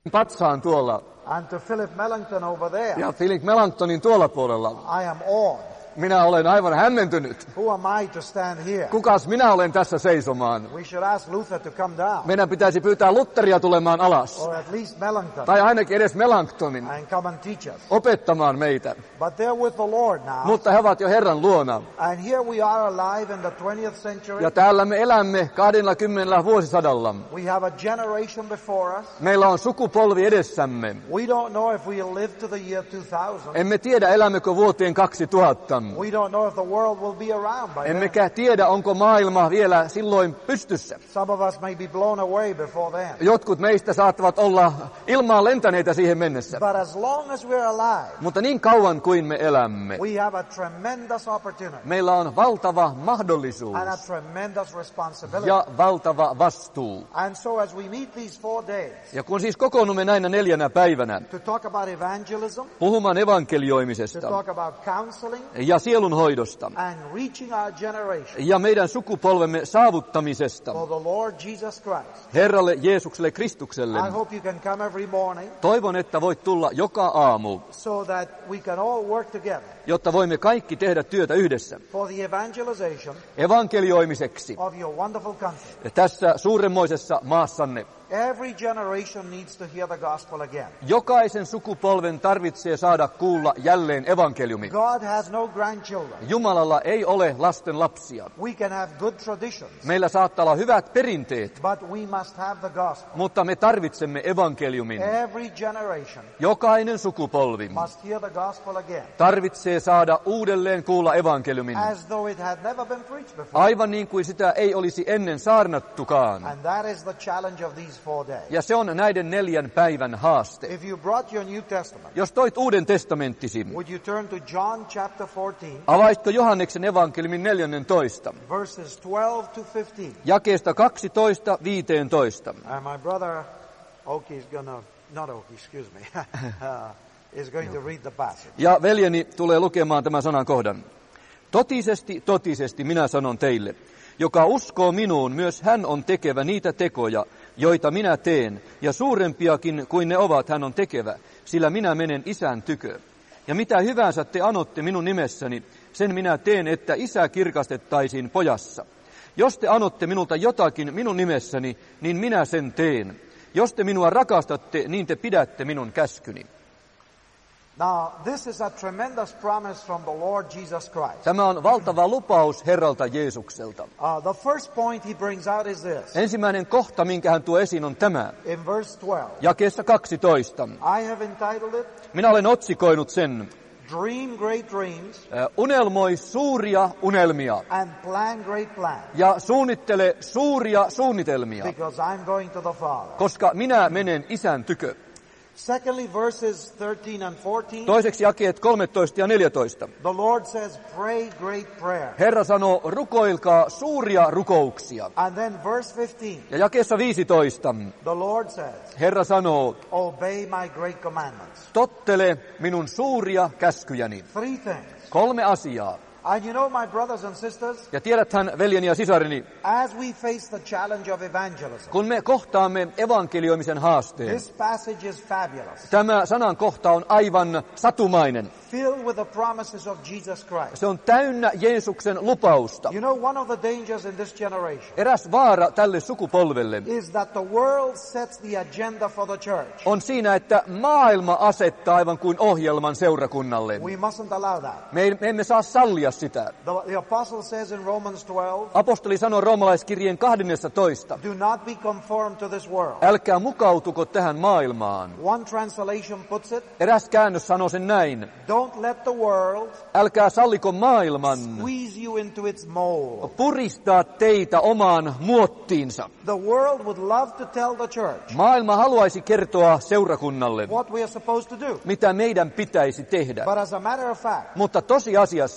patsaan tuolla and to Philip Mellington over there, ja Philip Melanchtonin tuolla puolella. I am awed. Minä olen aivan hämmentynyt. Who am I to stand here? Kukas minä olen tässä seisomaan? We should ask Luther to come down. Meidän pitäisi pyytää Lutheria tulemaan alas. Or at least Mellington. Tai ainakin edes Melanchtonin And come and teach us. opettamaan meitä. But they're with the Lord now. Mutta he ovat jo Herran luona. And here we are alive in the 20th century. Ja täällä me elämme 20. vuosisadalla. We have a generation before us. Meillä on sukupolvi edessämme. We don't know if we'll live to the year 2000. Emme tiedä, elämmekö vuoteen 2000. We don't know if the world will be around by then. Emmekä tiedä, onko maailma vielä silloin pystyssä. Some of us may be blown away before then. Jotkut meistä saattavat olla ilmaan lentäneitä siihen mennessä. But as long as we're alive, Mutta niin kauan kuin me elämme, we have a tremendous opportunity meillä on valtava mahdollisuus and a tremendous responsibility. ja valtava vastuu. And so as we meet these 4 days Ja kun siis kokoonnumme näinä 4 päivänä to talk about evangelism, puhumaan to evankelioimisesta talk about counseling ja sielunhoidosta and reaching our generation ja meidän sukupolvemme saavuttamisesta for the Lord Jesus Christ, Herralle Jeesukselle Kristukselle, I hope you can come every morning toivon, että voit tulla joka aamu, so that we can all work together jotta voimme kaikki tehdä työtä yhdessä for the evangelization evankelioimiseksi of your wonderful country. tässä suuremmoisessa maassanne. Every generation needs to hear the gospel again. Jokaisen sukupolven tarvitsee saada kuulla jälleen evankeliumi. God has no grandchildren. Jumalalla ei ole lasten lapsia. We can have good traditions, Meillä saattaa olla hyvät perinteet, but we must have the gospel. mutta me tarvitsemme evankeliumin. Every generation Jokainen sukupolvi must hear the gospel again, tarvitsee saada uudelleen kuulla evankeliumin. as though it had never been preached before. Aivan niin kuin sitä ei olisi ennen saarnattukaan. And that is the challenge of these 4 days. Ja se on näiden 4 päivän haaste. If you brought your New Testament, Jos toit Uuden testamenttisi, would you turn to John chapter 14, avaisitko Johanneksen evankeliumin 14, verses 12 to 15? jakeesta 12-15. And my brother Oki is not Oki, excuse me, is going to read the passage. Ja veljeni tulee lukemaan tämän sanan kohdan. Totisesti, totisesti minä sanon teille, joka uskoo minuun, myös hän on tekevä niitä tekoja, joita minä teen, ja suurempiakin kuin ne ovat hän on tekevä, sillä minä menen Isän tykö. Ja mitä hyvänsä te anotte minun nimessäni, sen minä teen, että Isä kirkastettaisiin pojassa. Jos te anotte minulta jotakin minun nimessäni, niin minä sen teen. Jos te minua rakastatte, niin te pidätte minun käskyni. Now, this is a tremendous promise from the Lord Jesus Christ. Tämä on valtava lupaus Herralta Jeesukselta. The first point he brings out is this. Ensimmäinen kohta, minkä hän tuo esiin, on tämä. In verse 12, Jakeessa 12. I have entitled it, Minä olen otsikoinut sen, Dream Great Dreams unelmoi suuria unelmia and Plan Great Plans, ja suunnittele suuria suunnitelmia, because I'm going to the Father. koska minä menen Isän tykö. Secondly, verses 13 and 14, Toiseksi jakeet 13 ja 14. the Lord says, pray great prayer. Herra sanoo, rukoilkaa suuria rukouksia. And then verse 15, Ja jakeessa 15 the Lord says, Herra sanoo, obey my great commandments. tottele minun suuria käskyjäni. 3 things. 3 asiaa. And you know, my brothers and sisters, Ja tiedäthän, veljeni ja sisareni, as we face the challenge of evangelism, kun me kohtaamme evankelioimisen haasteen, this passage is fabulous, tämä sanan kohta on aivan satumainen. filled with the promises of Jesus Christ. Se on täynnä Jeesuksen lupausta. You know, one of the dangers in this generation Eräs vaara tälle sukupolvelle is that the world sets the agenda for the church. on siinä, että maailma asettaa aivan kuin ohjelman seurakunnalle. We mustn't allow that. Me emme saa sallia sitä. The apostle says in Romans 12, Apostoli sanoo roomalaiskirjeen 12. do not be conformed to this world. Älkää mukautuko tähän maailmaan. One translation puts it, Eräs käännös sanoo sen näin. don't let the world Älkää salliko maailman squeeze you into its mold. puristaa teitä omaan muottiinsa. The world would love to tell the church Maailma haluaisi kertoa seurakunnalle, what we are supposed to do. mitä meidän pitäisi tehdä. But as a matter of fact, Mutta tosiasiassa it is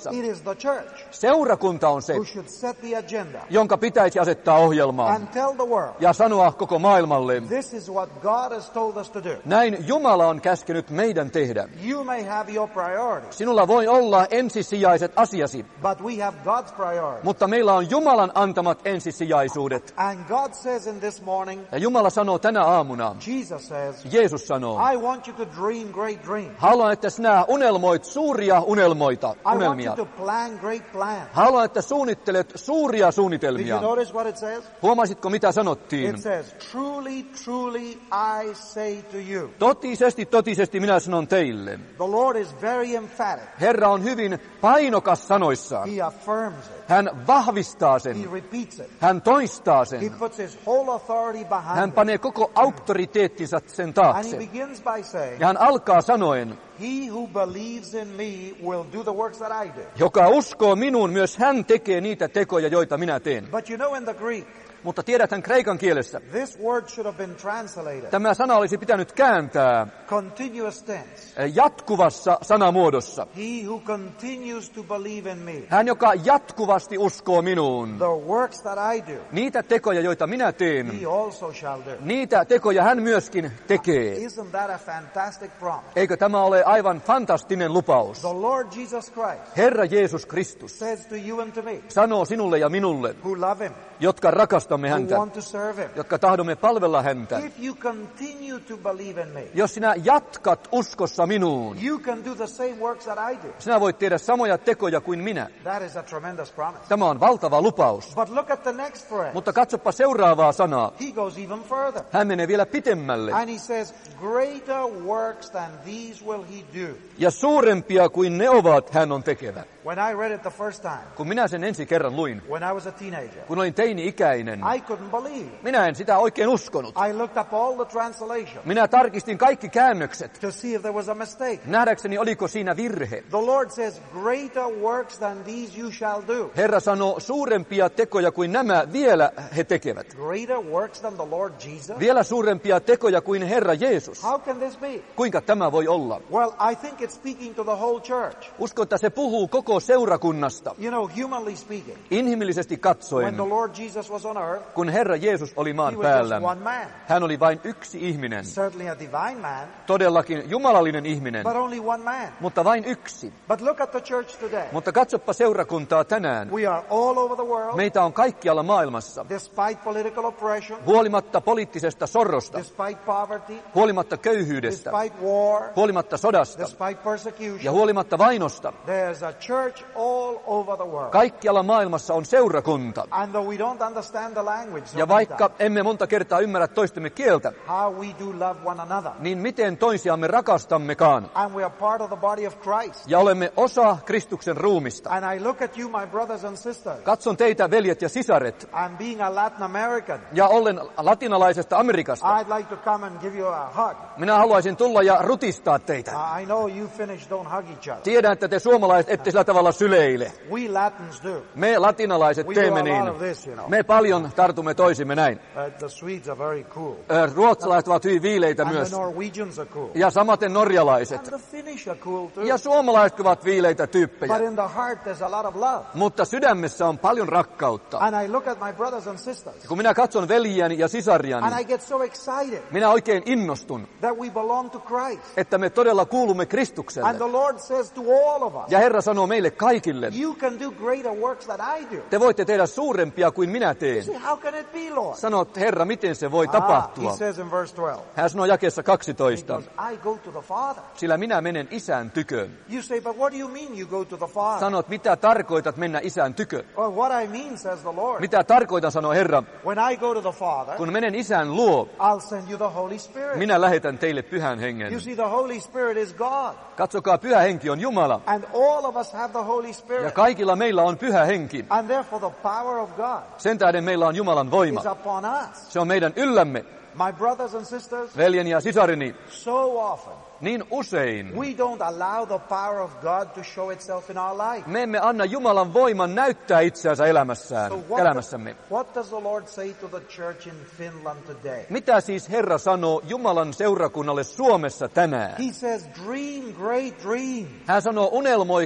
the church Seurakunta on se, who should set the agenda jonka pitäisi asettaa ohjelmaa and tell the world, ja sanoa koko maailmalle, this is what God has told us to do. näin Jumala on käskenyt meidän tehdä. You may have your priorities, Sinulla voi olla ensisijaiset asiasi, but we have God's priorities. mutta meillä on Jumalan antamat ensisijaisuudet. And God says in this morning, Ja Jumala sanoo tänä aamuna, Jesus says, Jeesus sanoo, I want you to dream great dreams. haluan, että sinä unelmoit suuria I want unelmia. you to plan great plans. Haluan, että suunnittelet suuria Did suunnitelmia. you notice what it says? Huomasitko, mitä sanottiin? It says, truly, truly I say to you. Totisesti, totisesti minä sanon teille. The Lord is very emphatic. Herra on hyvin painokas sanoissaan. He affirms it. Hän vahvistaa He sen. repeats it. Hän toistaa He sen. puts his whole authority behind Hän it. panee koko auktoriteettinsa sen And he taakse. begins by saying, Ja hän alkaa sanoen, he who believes in me will do the works that I do. joka uskoo minuun, myös hän tekee niitä tekoja, joita minä teen. But you know in the Greek, Mutta tiedäthän kreikan kielessä, this word should have been translated tämä sana olisi pitänyt kääntää continuous tense. jatkuvassa sanamuodossa. He who continues to believe in me, Hän, joka jatkuvasti uskoo minuun. the works that I do, Niitä tekoja, joita minä teen, he also shall do. niitä tekoja hän myöskin tekee. Isn't that a fantastic promise? Eikö tämä ole aivan fantastinen lupaus? The Lord Jesus Christ Herra Jeesus Kristus says to you and to me, sanoo sinulle ja minulle, who love him, jotka rakastamme who häntä, want to serve him, jotka tahdomme palvella häntä. if you continue to believe in me, Jos sinä jatkat uskossa minuun, you can do the same works that I do. sinä voit tehdä samoja tekoja kuin minä. That is a tremendous promise. Tämä on valtava lupaus. But look at the next phrase. Mutta katsoppa seuraavaa sanaa. He goes even further. Hän menee vielä pitemmälle. And he says, greater works than these will he do. Ja suurempia kuin ne ovat, hän on tekevä. When I read it the first time, Kun minä sen ensi kerran luin, when I was a teenager, kun olin teini-ikäinen, I couldn't believe. minä en sitä oikein uskonut. I looked up all the translations Minä tarkistin kaikki käännökset, to see if there was a mistake. nähdäkseni oliko siinä virhe. The Lord says, greater works than these you shall do. Herra sanoo, suurempia tekoja kuin nämä vielä he tekevät. Greater works than the Lord Jesus? Vielä suurempia tekoja kuin Herra Jeesus. How can this be? Kuinka tämä voi olla? Well, I think it's speaking to the whole church. Uskon, että se puhuu koko seurakunnasta. You know, humanly speaking, Inhimillisesti when katsoen, the Lord Jesus was on earth, kun Herra Jeesus oli he maan was päällä, just one man. hän oli vain yksi ihminen. Certainly a divine man, Todellakin jumalallinen ihminen, but only one man. mutta vain yksi. But look at the church today. Mutta katsoppa seurakuntaa tänään. We are all over the world, Meitä on kaikkialla maailmassa. despite political oppression, Huolimatta poliittisesta sorrosta, despite poverty, huolimatta köyhyydestä, despite war, huolimatta sodasta despite ja persecution. huolimatta vainosta. There's a church all over the world. Kaikkialla maailmassa on seurakunta. And though we don't understand the language, so Ja vaikka emme monta kertaa ymmärrä toistemme kieltä, how we do love one another, niin miten toisiamme rakastammekaan. and we are part of the body of Christ. Ja olemme osa Kristuksen ruumista. And I look at you, my brothers and sisters, Katson teitä, veljet ja sisaret, and being a Latin American, ja ollen latinalaisesta Amerikasta. I'd like to come and give you a hug. Minä haluaisin tulla ja rutistaa teitä. I know you Finnish don't hug each other. Tiedän, että te suomalaiset ette sillä tavalla syleile. We Latins do. Me latinalaiset We do teemme a niin. lot of this, you know. Me paljon tartumme toisimme näin. The Swedes are very cool. Ruotsalaiset ovat hyvin viileitä And myös. the Norwegians are cool. Ja samaten norjalaiset. And the Finnish are cool too. Ja suomalaiset ovat viileitä tyyppejä. But in the heart there's a lot of love. Mutta sydämessä on paljon rakkautta. And I look at my brothers and sisters, Kun minä katson veljiäni ja and sisariani, I get so excited minä oikein innostun, that we belong to Christ. että me todella kuulumme And Kristukselle. the Lord says to all of us, Ja Herra sanoo meille kaikille, you can do greater works than I do. te voitte tehdä suurempia kuin minä teen. See, how can it be, Lord? Sanot, Herra, miten se voi He tapahtua? says in verse 12, Hän sanoo jakeessa 12, because I go to the Father. sillä minä menen isän tykö. You say, but what do you mean you go to the Father? Sanot, mitä tarkoitat mennä isän tykö? Well, what I mean, says the Lord, Mitä tarkoitan, sanoo Herra, when I go to the Father, kun menen isän luo, I'll send you the Holy Spirit. minä lähetän teille pyhän hengen. You see, the Holy Spirit is God. Katsokaa, pyhä henki on Jumala. And all of us have the Holy Ja Spirit. kaikilla meillä on pyhä henki. And therefore the power of God Sen tähden meillä on Jumalan voima. is upon us. Se on meidän yllämme, My brothers and sisters, veljeni ja sisarini. so often Niin usein we don't allow the power of God to show itself in our life. me emme anna Jumalan voiman näyttää itseänsä elämässämme. What does the Lord say to the church in Finland today? Mitä siis Herra sanoo Jumalan seurakunnalle Suomessa tänään? He says, dream great dreams. Hän sanoo, unelmoikaa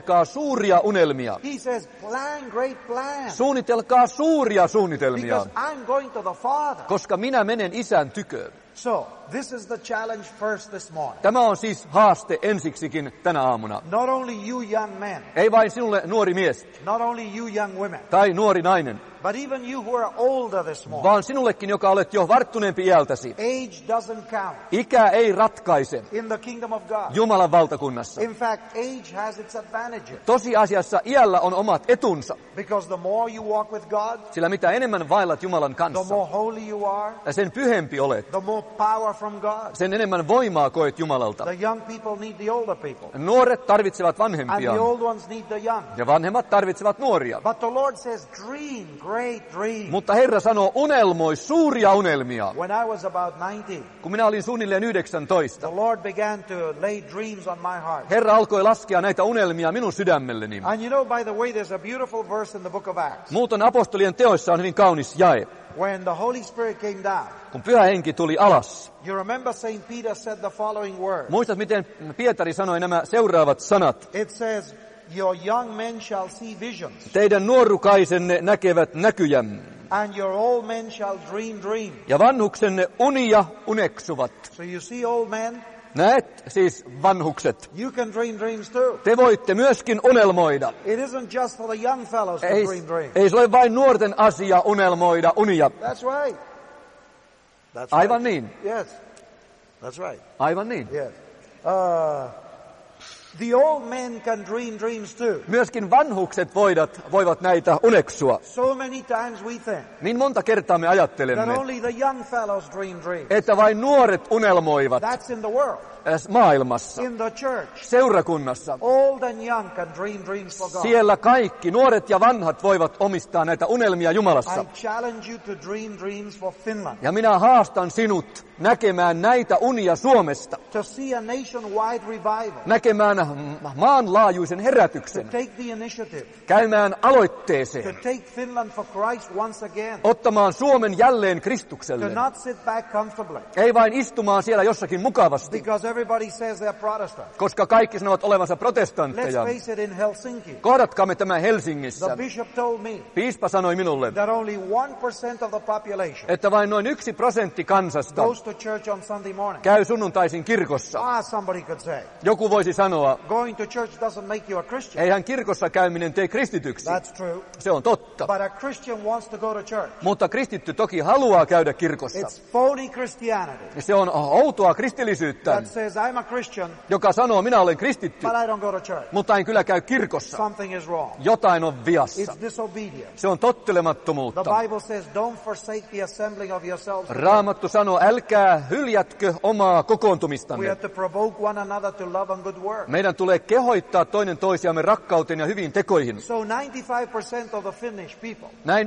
suuria unelmia. He says, plan great plans. Suunnitelkaa suuria suunnitelmia, Because I'm going to the Father. koska minä menen Isän tyköön. So, this is the challenge first this morning. Tämä on siis haaste ensiksikin tänä aamuna. Not only you young men, Ei vain sinulle nuori mies not only you young women, tai nuori nainen, but even you who are older this morning. vaan sinullekin, joka olet jo varttuneempi iältäsi. Age doesn't count Ikä ei ratkaise in the kingdom of God. Jumalan valtakunnassa. In fact, age has its advantages. Tosiasiassa iällä on omat etunsa, Because the more you walk with God, sillä mitä enemmän vaellat Jumalan the kanssa, more holy you are, ja sen pyhempi olet, the more power from God. sen enemmän voimaa koet Jumalalta. The young people need the older people. Nuoret tarvitsevat And the vanhempiaan, old ones need the young. ja vanhemmat tarvitsevat nuoria. But the Lord says, dream great dreams. Mutta Herra sanoo, unelmoi suuria unelmia. When I was about 19, Kun minä olin suunnilleen 19, the Lord began to lay dreams on my heart. Herra alkoi laskea näitä unelmia minun sydämelleni. And you know, by the way, there's a beautiful verse in the book of Acts. Muuten apostolien teoissa on hyvin kaunis jae. When the Holy Spirit came down, Kun Pyhä Henki tuli alas, you remember St. Peter said the following words. muistat miten Pietari sanoi nämä seuraavat sanat. It says, your young men shall see visions, Teidän nuorukaisenne näkevät näkyjä, and your old men shall dream dreams. ja vanhuksenne unia uneksuvat. So you see, old men, Näet siis vanhukset. you can dream dreams too. Te voitte myöskin unelmoida. It isn't just for the young fellows to Ei, dream dreams. ei se ole vain nuorten asia unelmoida unia. That's right. That's Aivan right. niin. Yes. That's right. Aivan niin. Yes. The old men can dream dreams too. Myöskin vanhukset voivat näitä uneksua. So many times we think Niin monta kertaa me that ajattelemme, only the young fellows dream dreams. että vain nuoret unelmoivat That's in the world. Maailmassa, In the church, seurakunnassa. old and young can dream dreams for God. Siellä kaikki, nuoret ja vanhat, voivat omistaa näitä unelmia Jumalassa. I challenge you to dream dreams for Finland. Ja minä haastan sinut näkemään näitä unia Suomesta, To see a nationwide revival. näkemään maanlaajuisen herätyksen, To take the initiative. käymään To aloitteeseen, take Finland for Christ once again. ottamaan Suomen jälleen To Kristukselle. not sit back comfortably. Ei vain istumaan siellä jossakin mukavasti, Because everybody says they're Protestant. koska kaikki sanovat olevansa Let's protestantteja. face it, in Helsinki, Kohdatkaamme tämä the Helsingissä. bishop told me Piispa sanoi minulle, that only 1% of the population että vain noin 1% kansasta goes to church on Sunday morning. käy sunnuntaisin kirkossa. Somebody could say, Joku voisi sanoa, going to church doesn't make you a Christian. eihän kirkossa käyminen tee kristityksi. That's true. Se on totta. But a Christian wants to go to church. Mutta kristitty toki haluaa käydä kirkossa. It's phony Christianity Se on outoa kristillisyyttä, that says I'm a Christian, joka sanoo, minä olen kristitty, but I don't go to church. mutta en kyllä käy kirkossa. Something is wrong. Jotain on viassa. It's disobedience. Se on The tottelemattomuutta. Bible says, don't forsake the assembling of yourselves. Raamattu sanoo, älkää hyljätkö omaa We kokoontumistanne. have to provoke one another to love and good work. Meidän tulee kehoittaa toinen toisiamme rakkauteen ja hyviin tekoihin. So 95% of the Finnish people Näin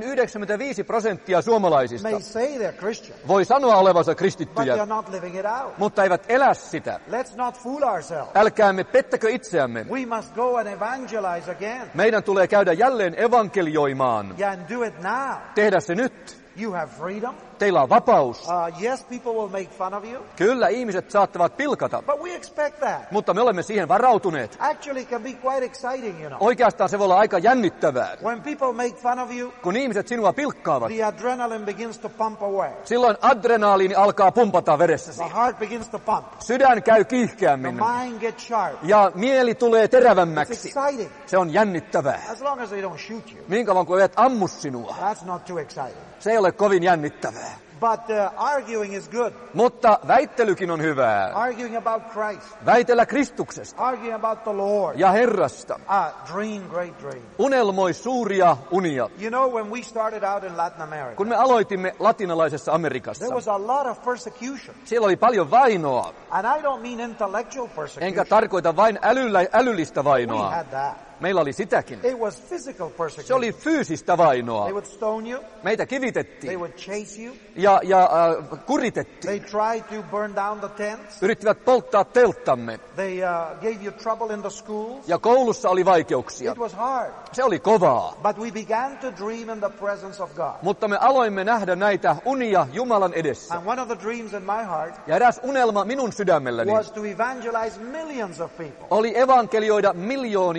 95% suomalaisista may say they're Christian, voi sanoa olevansa but kristittyjä, they're not living it out. mutta eivät elä sitä. Let's not fool ourselves. Älkäämme pettäkö itseämme. We must go and evangelize again. Meidän tulee käydä jälleen evankelioimaan. Yeah, and do it now. Tehdä se nyt. You have freedom. Teillä on vapaus. Yes, people will make fun of you, Kyllä ihmiset saattavat pilkata, but we expect that. mutta me olemme siihen varautuneet. Actually, it can be quite exciting, you know. Oikeastaan se voi olla aika jännittävää. When people make fun of you, Kun ihmiset sinua pilkkaavat, the adrenaline begins to pump away. silloin adrenaliini alkaa pumpata veressäsi. The heart begins to pump. Sydän käy The kiihkeämmin mind gets sharp. ja mieli tulee It's terävämmäksi. exciting. Se on jännittävää. As long as they don't shoot you. Niin kauan kuin eivät ammu sinua, That's not too exciting. se ei ole kovin jännittävää. But arguing is good. Mutta väittelykin on hyvää. Arguing about Christ. Väitellä Kristuksesta Arguing about the Lord. ja Herrasta. Dream great dreams. Unelmoi suuria unia. You know, when we started out in Latin America, Kun me aloitimme latinalaisessa Amerikassa, there was a lot of persecution. siellä oli paljon vainoa. And I don't mean intellectual persecution. Enkä tarkoita vain älyllistä We vainoa. had that. Meillä oli sitäkin. It was physical Se persecution. oli fyysistä vainoa. They would stone you. Meitä They kivitettiin would chase you. ja kuritettiin. They tried to burn down the tents. Yrittivät polttaa telttamme They gave you trouble in the schools. ja koulussa oli vaikeuksia. It was hard. Se oli kovaa. But we began to dream in the presence of God. Mutta me aloimme nähdä näitä unia Jumalan edessä. And one of the dreams in my heart Ja eräs unelma minun sydämelläni was to evangelize millions of people. oli evankelioida miljoonia ihmisiä.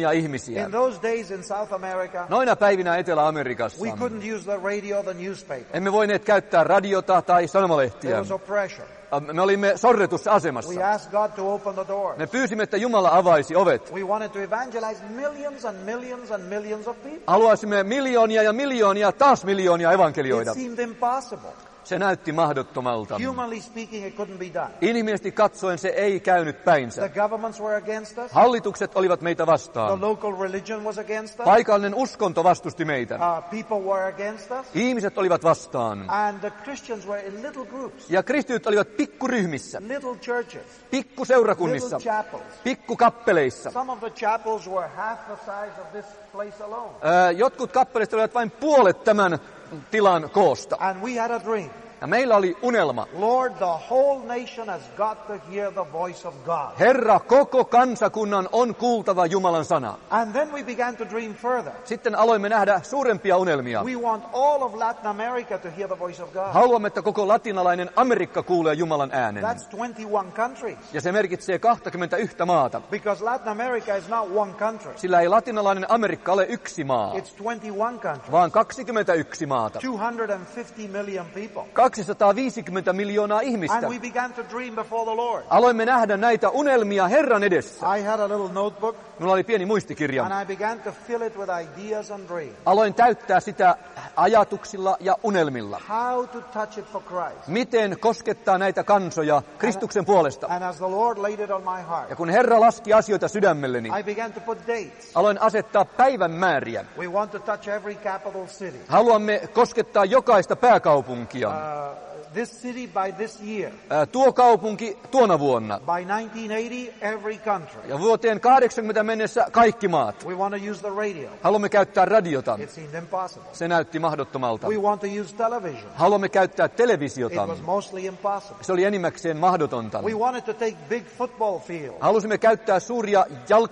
ihmisiä. In those days in South America, Noina päivinä Etelä-Amerikassa we couldn't use the radio, the newspaper. emme voineet käyttää radiota tai There sanomalehtiä. was oppression. Me olimme sorretussa We asemassa. asked God to open the doors. Me pyysimme, että Jumala avaisi ovet. We wanted to evangelize millions and millions and millions of people. Haluaisimme miljoonia ja miljoonia, taas miljoonia It evankelioida. seemed impossible. Se näytti mahdottomalta. Humanly speaking, it couldn't be done. Inhimillisesti katsoen se ei käynyt päinsä. The governments were against us. Hallitukset olivat meitä The vastaan. local religion was against us. Paikallinen uskonto vastusti meitä. People were against us. Ihmiset olivat vastaan. And the Christians were in little groups, Ja kristityt olivat pikkuryhmissä, little churches, pikkuseurakunnissa, little chapels. pikkukappeleissa. Some of the chapels were half the size of this place alone. Jotkut kappaleista olivat vain puolet tämän tilan koosta. And we had a dream. Ja meillä oli unelma. Lord, the whole nation has got to hear the voice of God. Herra, koko kansakunnan on kuultava Jumalan sana. And then we began to dream further. Sitten aloimme nähdä suurempia unelmia. We want all of Latin America to hear the voice of God. Haluamme, että koko latinalainen Amerikka kuulee Jumalan äänen. That's 21 countries. Ja se merkitsee 21 maata. Because Latin America is not one country. Sillä ei latinalainen Amerikka ole yksi maa, It's 21 countries. vaan 21 maata. 250 million people. 250 miljoonaa ihmistä. And we began to dream before the Lord. Aloimme nähdä näitä unelmia Herran edessä. I had a little notebook Minulla oli pieni muistikirja. and I began to fill it with ideas and dreams. Aloin täyttää sitä ajatuksilla ja unelmilla. How to touch it for Christ. Miten koskettaa näitä kansoja Kristuksen puolesta. And as the Lord laid it on my Ja heart, kun Herra laski asioita sydämelleni, I began to put dates. aloin asettaa päivän määriä. We want to touch every capital city. Haluamme koskettaa jokaista pääkaupunkia. This city by this year. Tuo kaupunki tuona vuonna. By 1980, every country. Ja vuoteen 80 mennessä kaikki maat. We want to use the radio. Haluamme käyttää radiota. It seemed impossible. Se näytti mahdottomalta. We want to use television. Haluamme käyttää It televisiota. was mostly impossible. Se oli enimmäkseen mahdotonta. We wanted to take big football fields Halusimme käyttää suuria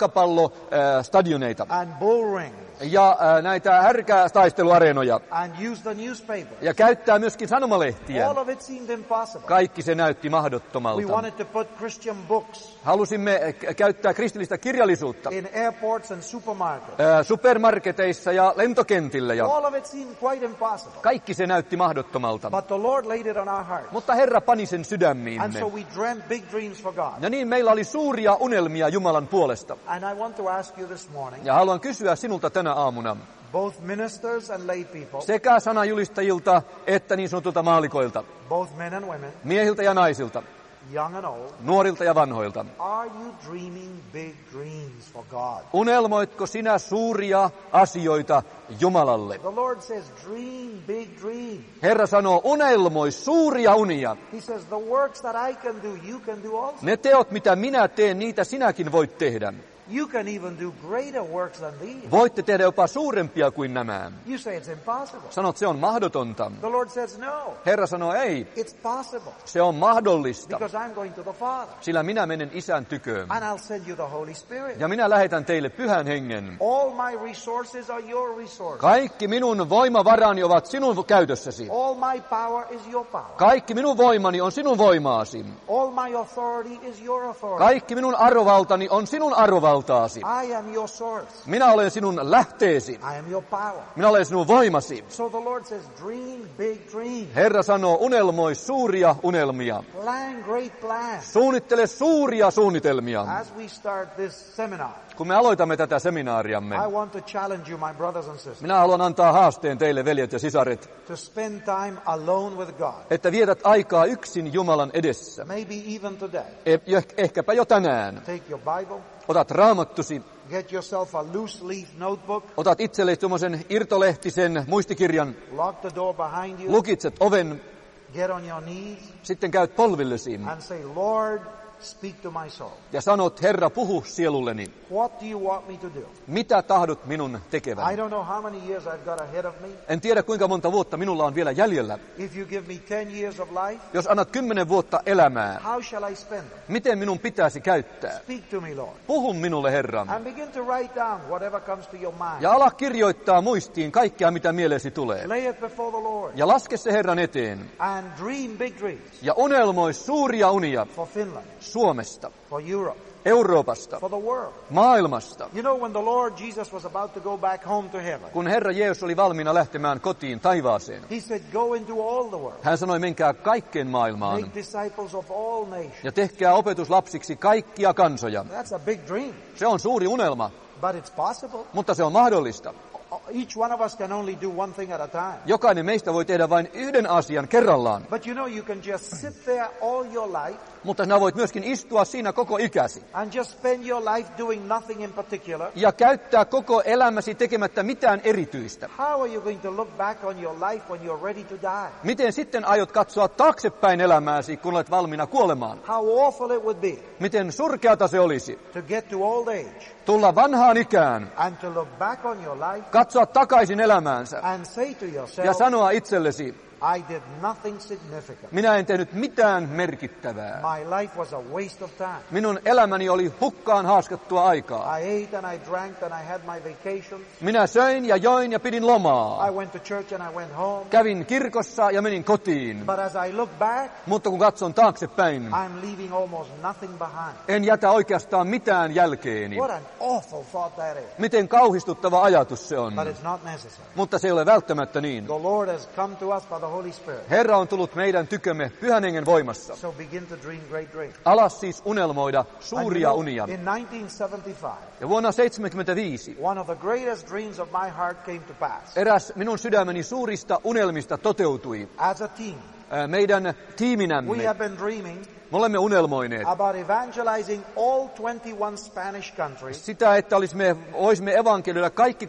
jalkapallostadioneita and bull rings ja näitä härkätaisteluareenoja and use the newspaper. ja käyttää myöskin sanomalehtiä. All of it seemed impossible. Kaikki se näytti We mahdottomalta. wanted to put Christian books Halusimme käyttää kristillistä kirjallisuutta in airports and supermarkets. supermarketeissa ja lentokentillä ja All of it seemed quite impossible. kaikki se näytti mahdottomalta. But the Lord laid it on our hearts. Mutta Herra pani sen And sydämiimme. so we dreamt big dreams for God. Ja niin meillä oli suuria unelmia Jumalan puolesta. And I want to ask you this morning, Ja haluan kysyä sinulta tänä aamuna, both ministers and lay people, sekä sanajulistajilta että niin sanotulta maalikoilta, both men and women, miehiltä ja naisilta, young and old, nuorilta ja vanhoilta. are you dreaming big dreams for God? Unelmoitko sinä suuria asioita Jumalalle? The Lord says, dream big dreams. Herra sanoo, unelmoi suuria unia. He says, the works that I can do, you can do also. Ne teot, mitä minä teen, niitä sinäkin voit tehdä. You can even do greater works than these. Voitte tehdä jopa suurempia kuin nämä. You say it's impossible. Sanot, se on mahdotonta. The Lord says, no, Herra sanoo, ei, it's possible se on mahdollista, because I'm going to the Father sillä minä menen Isän tyköön. and I'll send you the Holy Spirit. Ja minä lähetän teille Pyhän Hengen. All my resources are your resources. Kaikki minun voimavarani ovat sinun käytössäsi. All my power is your power. Kaikki minun voimani on sinun voimaasi. All my authority is your authority. Kaikki minun arvovaltani on sinun arvovaltaasi. I am your source. Minä olen sinun lähteesi. I am your power. Minä olen sinun voimasi. So the Lord says, dream big dreams. Herra sanoo, unelmoi suuria unelmia. Plan great plans. Suunnittele suuria suunnitelmia. As we start this seminar, Kun me aloitamme tätä seminaariamme, I want to challenge you, my brothers and sisters, minä haluan antaa haasteen teille, veljet ja sisaret, to spend time alone with God. että vietät aikaa yksin Jumalan edessä. Maybe even today. Ehkäpä jo tänään. Take your Bible, Otat raamattusi, get yourself a loose leaf notebook, otat itsellesi tuommoisen irtolehtisen muistikirjan, lock the door behind you, lukitset oven, get on your knees, sitten käyt polvillesi and say, Lord, speak to my soul. ja sanot, Herra, puhu sielulleni. What do you want me to do? Mitä tahdot minun I tekevän? don't know how many years I've got ahead of me. En tiedä, kuinka monta vuotta minulla on vielä jäljellä. If you give me 10 years of life, Jos annat 10 vuotta elämää, how shall I spend them? miten minun pitäisi käyttää? Speak to me, Lord. Puhu minulle, Herra. And begin to write down whatever comes to your mind. Ja ala kirjoittaa muistiin kaikkea, mitä mieleesi tulee. Lay it before the Lord. Ja laske se Herran eteen. And dream big dreams Ja unelmoi suuria unia for Finland, Suomesta, for Europe, Euroopasta, for the world. maailmasta. You know, when the Lord Jesus was about to go back home to heaven, Kun Herra Jeesus oli valmiina lähtemään kotiin taivaaseen, he said, go into all the world. hän sanoi, menkää kaikkeen maailmaan Make disciples of all nations. ja tehkää opetuslapsiksi kaikkia kansoja. That's a big dream, Se on suuri unelma, but it's possible. mutta se on mahdollista. Each one of us can only do one thing at a time. Jokainen meistä voi tehdä vain yhden asian kerrallaan, But you know, you can just sit there all your life mutta sinä voit myöskin istua siinä koko ikäsi and just spend your life doing nothing in particular. ja käyttää koko elämäsi tekemättä mitään erityistä. How are you going to look back on your life when you're ready to die? Miten sitten aiot katsoa taaksepäin elämääsi, kun olet valmiina kuolemaan? How awful it would be Miten surkeata se olisi to get to old age tulla vanhaan ikään, and to look back on your life katsoa takaisin elämäänsä and say to ja yourself, sanoa itsellesi, I did nothing significant. minä en tehnyt mitään merkittävää. My life was a waste of time. Minun elämäni oli hukkaan haaskattua aikaa. I ate and I drank and I had my vacations. Minä söin ja join ja pidin lomaa. I went to church and I went home. Kävin kirkossa ja menin kotiin. But as I look back, Mutta kun katson taaksepäin, I'm leaving almost nothing behind. en jätä oikeastaan mitään jälkeeni. What an awful thought that is. Miten kauhistuttava ajatus se on. But it's not necessary. Mutta se ei ole välttämättä niin. The Lord has come to us by the Holy Spirit. Herra on tullut meidän tykömme Pyhän Hengen voimassa. So begin to dream great dreams. Alas siis unelmoida And you suuria know, unia. in 1975, Ja vuonna 1975 one of the greatest dreams of my heart came to pass. eräs minun sydämeni suurista unelmista toteutui. As a team, Meidän we tiiminämme, have been dreaming me olemme unelmoineet about evangelizing all 21 Spanish countries. sitä, että voisimme evankelioida kaikki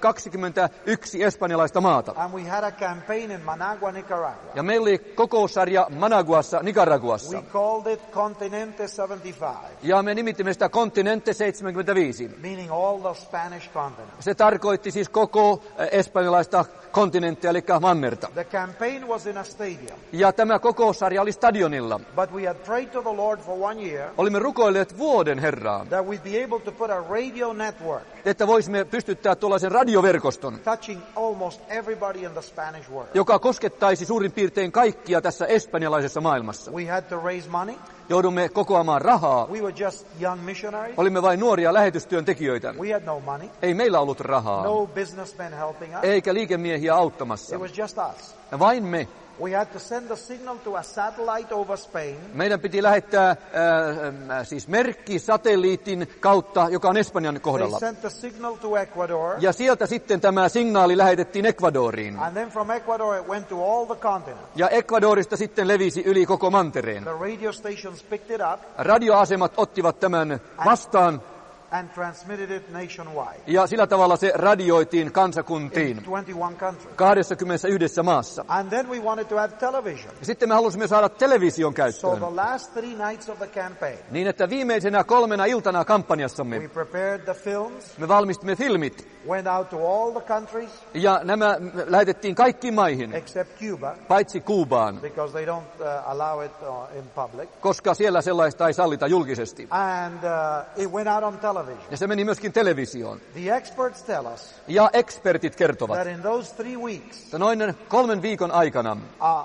21 espanjalaista maata. And we had a campaign in Managua, Nicaragua. Ja meillä oli kokoussarja Managuassa, Nicaraguassa. We called it Continente 75, Ja me nimittimme sitä Continente 75. meaning all the Spanish continent. Se tarkoitti siis koko espanjalaista kontinenttia, eli mannerta. The campaign was in a stadium, Ja tämä kokoussarja oli stadionilla. but we had prayed to the Lord for 1 year Olimme rukoilleet vuoden Herraan, that we'd be able to put a radio network että voisimme pystyttää tuollaisen radioverkoston, touching almost everybody in the Spanish world. joka koskettaisi suurin piirtein kaikkia tässä espanjalaisessa maailmassa. We had to raise money. Joudumme kokoamaan rahaa. We were just young missionaries. Olimme vain nuoria lähetystyöntekijöitä. We had no money, Ei meillä ollut rahaa, no businessmen helping us. eikä liikemiehiä auttamassa. It was just us. Vain me. We had to send a signal to a satellite over Spain. Meidän piti lähettää siis merkki satelliitin kautta, joka on Espanjan They kohdalla. sent a signal to Ecuador. Ja sieltä sitten tämä signaali lähetettiin Ecuadoriin. And then from Ecuador it went to all the continent. Ja Ecuadorista sitten levisi yli koko mantereen. The radio stations picked it up Radioasemat ottivat tämän vastaan and transmitted it nationwide ja sillä tavalla se radioitiin kansakuntiin in 21 countries. 21 maassa. And then we wanted to have television. Ja sitten me halusimme saada television So käyttöön. the last 3 nights of the campaign, Niin, että viimeisenä 3 iltana kampanjassamme we prepared the films, me valmistimme filmit. went out to all the countries Ja nämä lähetettiin kaikkiin maihin, except Cuba, paitsi Kuubaan, because they don't allow it in public. koska siellä sellaista ei sallita julkisesti. And it went out on television. Ja se meni myöskin televisioon. The experts tell us Ja ekspertit kertovat, that in those 3 weeks, että noin 3 viikon aikana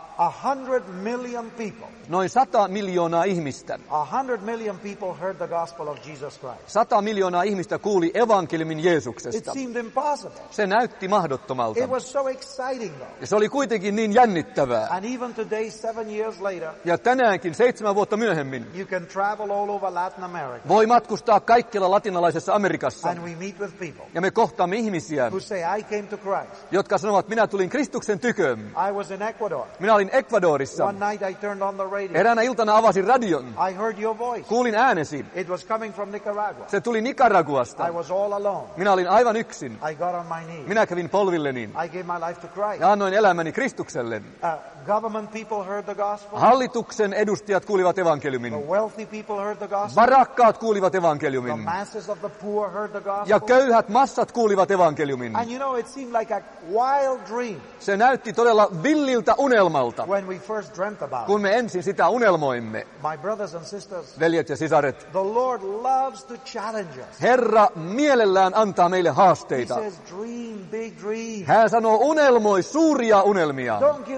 100 million people, noin 100 miljoonaa ihmistä, 100 million people heard the gospel of Jesus Christ. 100 miljoonaa ihmistä kuuli evankeliumin It Jeesuksesta. seemed impossible. Se näytti mahdottomalta. It was so exciting though. Ja se oli kuitenkin niin jännittävää. And even today, 7 years later, Ja tänäänkin, 7 vuotta myöhemmin, you can travel all over Latin America. voi matkustaa kaikkialla latinalaisessa Amerikassa. And we meet with people Ja me kohtaamme ihmisiä, who say, I came to Christ. jotka sanovat, minä tulin Kristuksen tyköön. I was in Ecuador. Minä olin Ecuadorissa. One night I turned on the radio. Eräänä iltana avasin radion. I heard your voice. Kuulin äänesi. It was coming from Nicaragua. Se tuli Nicaraguasta. I was all alone. Minä olin aivan yksin. I got on my knees. Minä kävin polvilleni I gave my life to Christ. ja annoin elämäni Kristukselle. Government people heard the gospel. Hallituksen edustajat kuulivat The evankeliumin. wealthy people heard the gospel. Varakkaat kuulivat The evankeliumin. masses of the poor heard the Ja gospel. köyhät massat kuulivat evankeliumin. And you know, it seemed like a wild dream Se näytti todella villiltä unelmalta, when we first dreamt about kun it. me ensin sitä unelmoimme. My brothers and sisters, Veljet ja sisaret, the Lord loves to challenge us. Herra mielellään antaa meille He haasteita. says, dream big dreams. Hän sanoo, unelmoi suuria unelmia. Don't give me little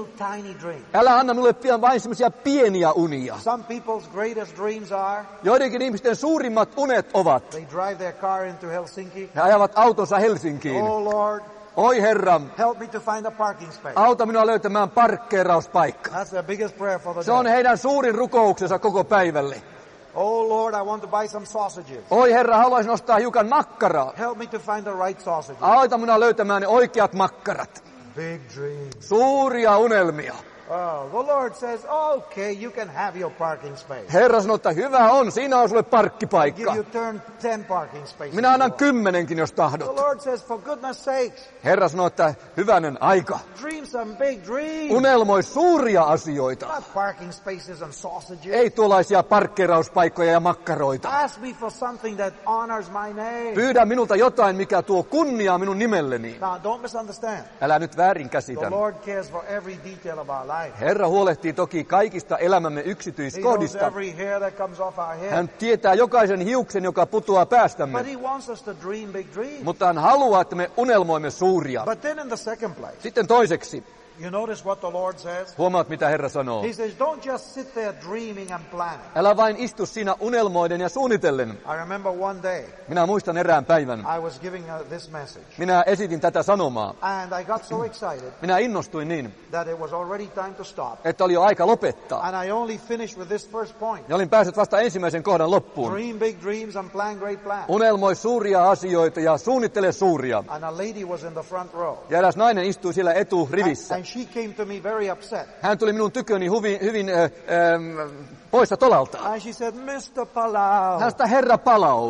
tiny dreams. Älä anna minulle pian vain semmoisia pieniä unia. Some people's greatest dreams are Joidenkin ihmisten suurimmat unet ovat, they drive their car into Helsinki. he ajavat autonsa Helsinkiin. Oh Lord, Oi Herra, help me to find a parking space. auta minua löytämään parkkeerauspaikka. That's their biggest prayer for the Se on day. heidän suurin rukouksensa koko päivälle. Oh Lord, I want to buy some sausages. Oi Herra, haluaisin ostaa hiukan makkaraa. Help me to find the right sausages. Auta minua löytämään ne oikeat makkarat. Big dreams. Suuria unelmia. Oh, the Lord says, okay, you can have your parking space. Herra sanoo, että hyvä on, siinä on sulle Give parkkipaikka. you 10 parking spaces. Minä annan Lord. 10 jos The tahdot. Lord says, for goodness sakes, Herra sanoo, että hyvänen aika. dream some big dreams. Unelmoi suuria asioita. Not parking spaces and sausages. Ei tuollaisia parkkeerauspaikkoja ja makkaroita. Ask me for something that honors my name. Pyydä minulta jotain, mikä tuo kunniaa minun nimelleni. Now, don't misunderstand. Älä nyt väärin The käsitä. Lord cares for every detail of our life. Herra huolehtii toki kaikista elämämme He knows yksityiskohdista. every hair that comes off our head. Hän tietää jokaisen hiuksen, joka putoaa But päästämme. He wants us to dream big dreams. Mutta hän haluaa, että me unelmoimme suuria. But then in the second place, Sitten toiseksi, you notice what the Lord says? huomaat mitä Herra sanoo. He says, don't just sit there dreaming and planning. Älä vain istu siinä unelmoiden ja suunnitellen. I remember one day Minä muistan erään päivän. I was giving this message. Minä esitin tätä sanomaa. And I got so excited Minä innostuin niin, that it was already time to stop. että oli jo aika lopettaa. And I only finished with this first point. Ja olin päässyt vasta ensimmäisen kohdan loppuun. Dream big dreams and plan great plans. Unelmoi suuria asioita ja suunnittele suuria. And a lady was in the front row. Ja eräs nainen istui siellä eturivissä. And she came to me very upset. Hän tuli minun tyköni hyvin poissa tolalta. And she said, Mr. Palau, Hän sanoi, Herra Palau,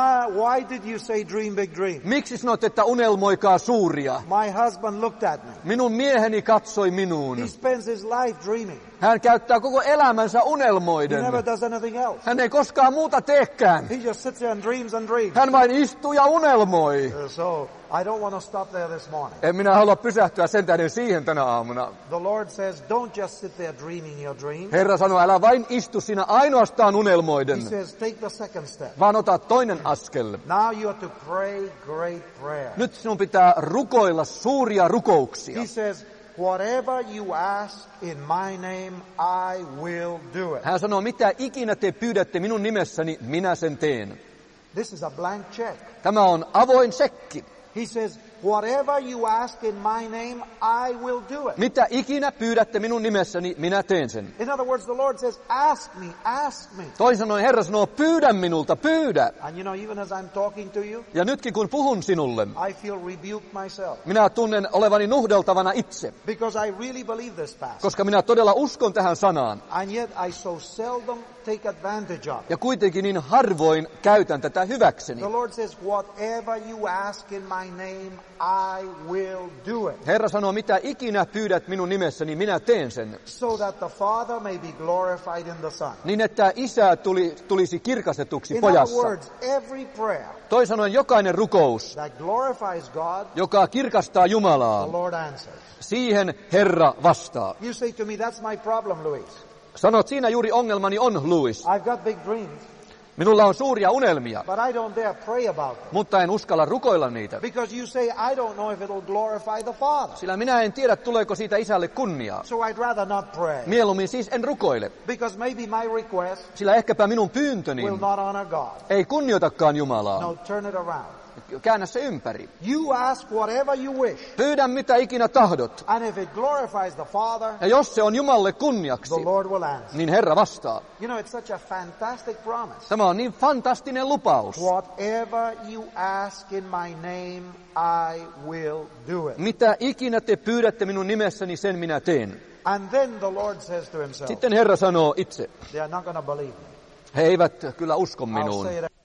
why did you say dream big dreams? miksi sanoit, että unelmoikaa suuria? My husband looked at me. Minun mieheni katsoi He minuun. spends his life dreaming. Hän käyttää koko elämänsä He unelmoiden. never does anything else. Hän ei koskaan muuta teekään. He just sits there and dreams and dreams. Hän vain istuu ja unelmoi. So I don't want to stop there this morning. En minä halua pysähtyä sen tähden siihen tänä aamuna. The Lord says, don't just sit there dreaming your dreams. Herra sanoo, älä vain istu siinä ainoastaan He unelmoiden, says, take the second step. vaan ota toinen askel. Now you have to pray great prayer. Nyt sinun pitää rukoilla suuria rukouksia. He says, whatever you ask in my name, I will do it. Hän sanoo, mitä ikinä te pyydätte minun nimessäni, minä sen teen. This is a blank check. Tämä on avoin sekki. He says, whatever you ask in my name, I will do it. Mitä ikinä pyydätte minun nimessäni, minä teen sen. In other words, the Lord says, ask me, ask me. Toisin sanoen Herra sanoo, pyydä minulta, pyydä. And you know, even as I'm talking to you, Ja nytkin kun puhun sinulle, I feel rebuked myself. minä tunnen olevani nuhdeltavana itse. Because I really believe this passage. Koska minä todella uskon tähän sanaan. And yet I so seldom take advantage of it. Ja kuitenkin niin harvoin käytän tätä hyväkseni. The Lord says, whatever you ask in my name, I will do it. Herra sanoo, mitä ikinä pyydät minun nimessäni, minä teen sen. So that the Father may be glorified in the Son. Niin, että Isä tulisi kirkastetuksi In other pojassa. words, every prayer Toisin sanoen jokainen rukous, that glorifies God, joka kirkastaa Jumalaa, the Lord answers. siihen Herra vastaa. You say to me, that's my problem, Louis. Sanot, siinä juuri ongelmani on, Louis. I've got big dreams, Minulla on suuria unelmia, but I don't dare pray about them. mutta en uskalla rukoilla niitä. Because you say, I don't know if it'll glorify the Father. Sillä minä en tiedä, tuleeko siitä Isälle kunniaa. So I'd rather not pray. Mieluummin siis en rukoile, Because maybe my request sillä ehkäpä minun pyyntöni will not honor God. ei kunnioitakaan Jumalaa. No, turn it around. Käännä se ympäri. You ask whatever you wish. Pyydä mitä ikinä tahdot. And if it glorifies the Father, Ja jos se on Jumalalle kunniaksi, the Lord will answer. niin Herra vastaa. You know, it's such a fantastic promise. Tämä on niin fantastinen lupaus. Whatever you ask in my name, I will do it. Mitä ikinä te pyydätte minun nimessäni, sen minä teen. And then the Lord says to himself, Sitten Herra sanoo itse, they are not going to believe me. he eivät kyllä usko I'll minuun. say it.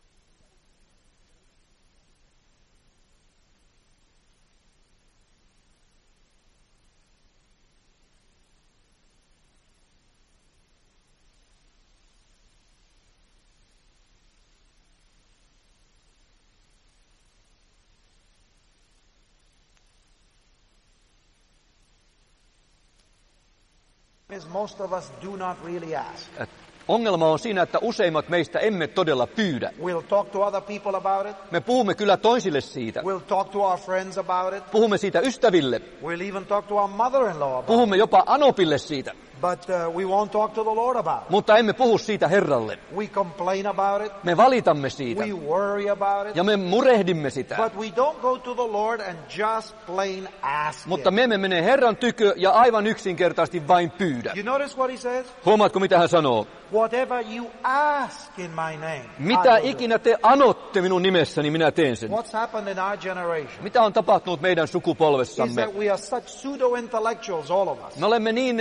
Most of us do not really ask. Ongelma on siinä, että useimmat meistä emme todella pyydä. We'll talk to other people about it. Me puhumme kyllä toisille siitä. We'll talk to our friends about it. Puhumme siitä ystäville. We'll even talk to our mother-in-law about it. Puhumme jopa Anopille siitä. But we won't talk to the Lord about it. Mutta emme puhu siitä Herralle. We complain about it. Me valitamme siitä. We worry about it. Ja me murehdimme sitä. But we don't go to the Lord and just plain ask Mutta him. me emme mene Herran tykö ja aivan yksinkertaisesti vain pyydä. You notice what he says? Huomaatko, mitä hän sanoo? Whatever you ask in my name. Mitä ikinä te anotte minun nimessäni, minä teen sen. What's happened in our generation? Mitä on tapahtunut meidän Is sukupolvessamme? that we are such pseudo-intellectuals, all of us. Me olemme niin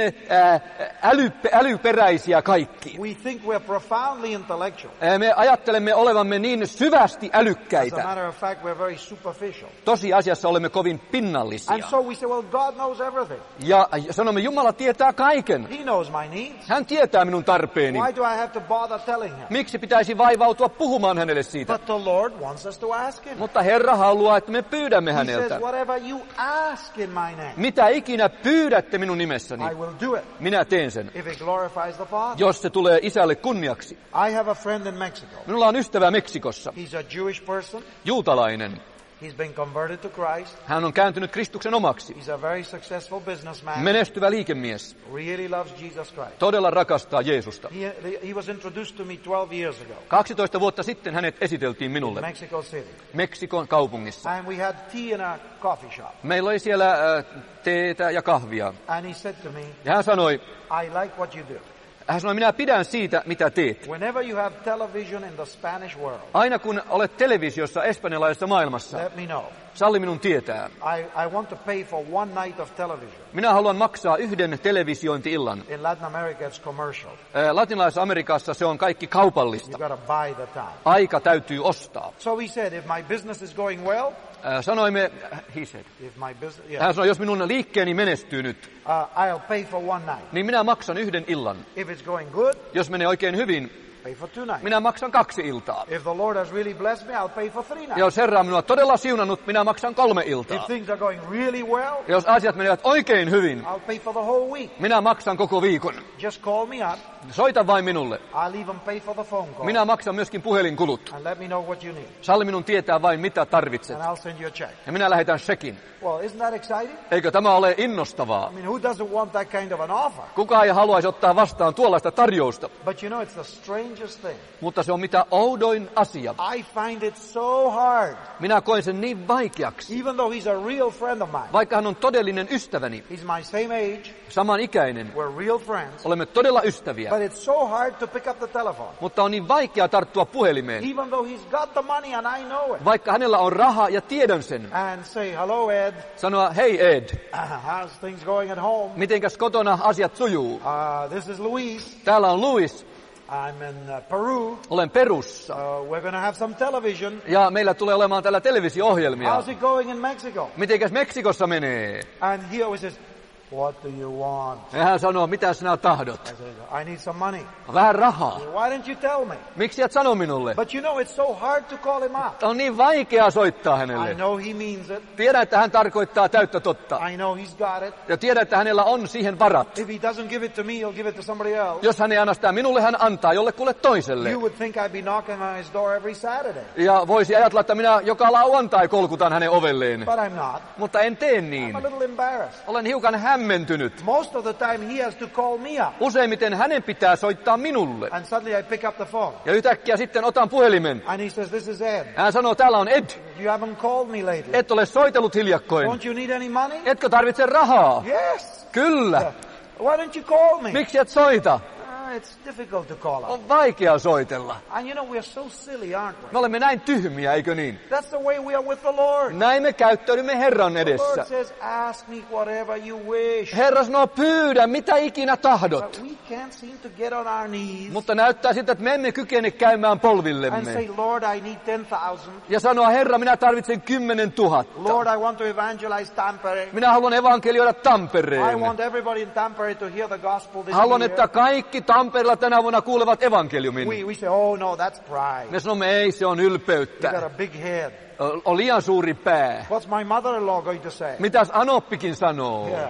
älyperäisiä kaikki. We think we're profoundly intellectual. Me ajattelemme olevamme niin syvästi As a älykkäitä. matter of fact, we're very superficial. Tosiasiassa olemme kovin pinnallisia. And so we say, well, God knows everything. Ja sanomme, Jumala tietää kaiken. He knows my needs. Hän tietää minun tarpeeni. Why do I have to bother telling him? Miksi pitäisi vaivautua puhumaan hänelle siitä? But the Lord wants us to ask him. Mutta Herra haluaa, että me pyydämme He häneltä. says, whatever you ask in my name, Mitä ikinä pyydätte minun nimessäni, I will do it. minä teen sen. If it glorifies the Father. Jos se tulee isälle kunniaksi. I have a friend in Mexico. Minulla on ystävä Meksikossa, He's a Jewish person. juutalainen. He's been converted to Christ. Hän on kääntynyt Kristuksen omaksi. He's a very successful businessman. Menestyvä liikemies. Really loves Jesus Christ. Todella rakastaa Jeesusta. He was introduced to me 12 years ago 12 vuotta sitten hänet esiteltiin in minulle Mexico City. Meksikon kaupungissa. And we had tea in a coffee shop. Meillä oli siellä teetä ja kahvia. And he said to me, Ja hän sanoi, I like what you do. minä pidän siitä, mitä teet. Whenever you have television in the Spanish world, Aina kun olet televisiossa espanjalaisessa maailmassa, let me know. salli minun tietää. I want to pay for one night of television. Minä haluan maksaa yhden televisiointi-illan. In Latin America, it's commercial. Latinalaisessa Amerikassa se on kaikki kaupallista. You got to buy the time. Aika täytyy ostaa. So he said, if my business is going well, Sanoimme, he said, if my business, hän sanoi, jos minun liikkeeni menestyy nyt, I'll pay for one night. niin minä maksan yhden illan. If it's going good, Jos menee oikein hyvin, pay for two nights. minä maksan 2 iltaa. If the Lord has really blessed me, I'll pay for 3 nights. Ja jos Herra on minua todella siunannut, minä maksan 3 If iltaa. things are going really well, Ja jos asiat menevät oikein hyvin, I'll pay for the whole week. minä maksan koko viikon. Just call me up. Soita vain minulle. I'll even pay for the phone call. Minä maksan myöskin puhelinkulut. And let me know what you need. Salli minun tietää vain, mitä tarvitset. And I'll send you a check. Ja minä lähetän shekin. Well, isn't that exciting? Eikö tämä ole innostavaa? I mean, who doesn't want that kind of an offer? Kuka ei haluaisi ottaa vastaan tuollaista tarjousta? But you know, it's the strangest thing. Mutta se on mitä oudoin asia. I find it so hard. Minä koen sen niin vaikeaksi. Even though he's a real friend of mine. Vaikka hän on todellinen ystäväni, He's my same age. samanikäinen, We're real friends. olemme todella ystäviä. But it's so hard to pick up the telephone. Mutta on niin vaikea tarttua puhelimeen, Even though he's got the money and I know it. vaikka hänellä on raha ja tiedän sen. And say, hello, Ed. Sanoa, hei Ed, How's things going at home? mitenkäs kotona asiat sujuu? This is Luis. Täällä on Louis, I'm in Peru. olen Perussa. We're going to have some television. Ja meillä tulee olemaan täällä televisio-ohjelmia. How's it going in Mexico? Mitenkäs Meksikossa menee? And he always says, what do you want? Ja hän sanoo, mitä sinä tahdot? I say, I need some money. Vähän rahaa. Why didn't you tell me? Miksi et sano minulle? But you know, it's so hard to call him up. On niin vaikea soittaa I hänelle. know he means it. Tiedän, että hän tarkoittaa täyttä totta. I know he's got it. Ja tiedän, että hänellä on siihen varat. If he doesn't give it to me, he'll give it to somebody else. Jos hän ei anna sitä minulle, hän antaa jollekulle toiselle. You would think I'd be knocking on his door every Saturday. Ja voisi ajatella, että minä joka lauantai kolkutan hänen ovelleen. But I'm not. Mutta en tee I'm niin. a little embarrassed. Olen hiukan hämmentynyt. Most of the time he has to call me up. Useimmiten hänen pitää soittaa minulle. And suddenly I pick up the phone. Ja yhtäkkiä sitten otan puhelimen. And he says, this is Ed. Hän sanoo, täällä on Ed. You haven't called me lately. Et ole soitellut hiljakkoin. Don't you need any money? Etkö tarvitse rahaa? Yes. Kyllä. Why don't you call me? Miksi et soita? It's difficult to call up. On vaikea soitella. And you know, we're so silly, aren't we? Me olemme näin tyhmiä, eikö niin? That's the way we are with the Lord. Näin me käyttäydymme Herran The edessä. Lord says, ask me whatever you wish. Herra sanoo, pyydä mitä ikinä But tahdot. we can't seem to get on our knees Mutta näyttää siltä, että me emme kykene käymään and polvillemme. say, Lord, I need 10,000. Ja sanoa, Herra, minä tarvitsen 10 000. Lord, I want to evangelize Tampere. Minä haluan evankelioida I Tampereen. want everybody in Tampere to hear the gospel this Haluan, year. että kaikki Tampereella tänä vuonna kuulevat evankeliumin. We say, oh no, that's pride. Me sanomme, ei, se on You got ylpeyttä. a big head. On liian suuri pää. What's my mother-in-law going to say? Mitäs Anoppikin sanoo? Yeah.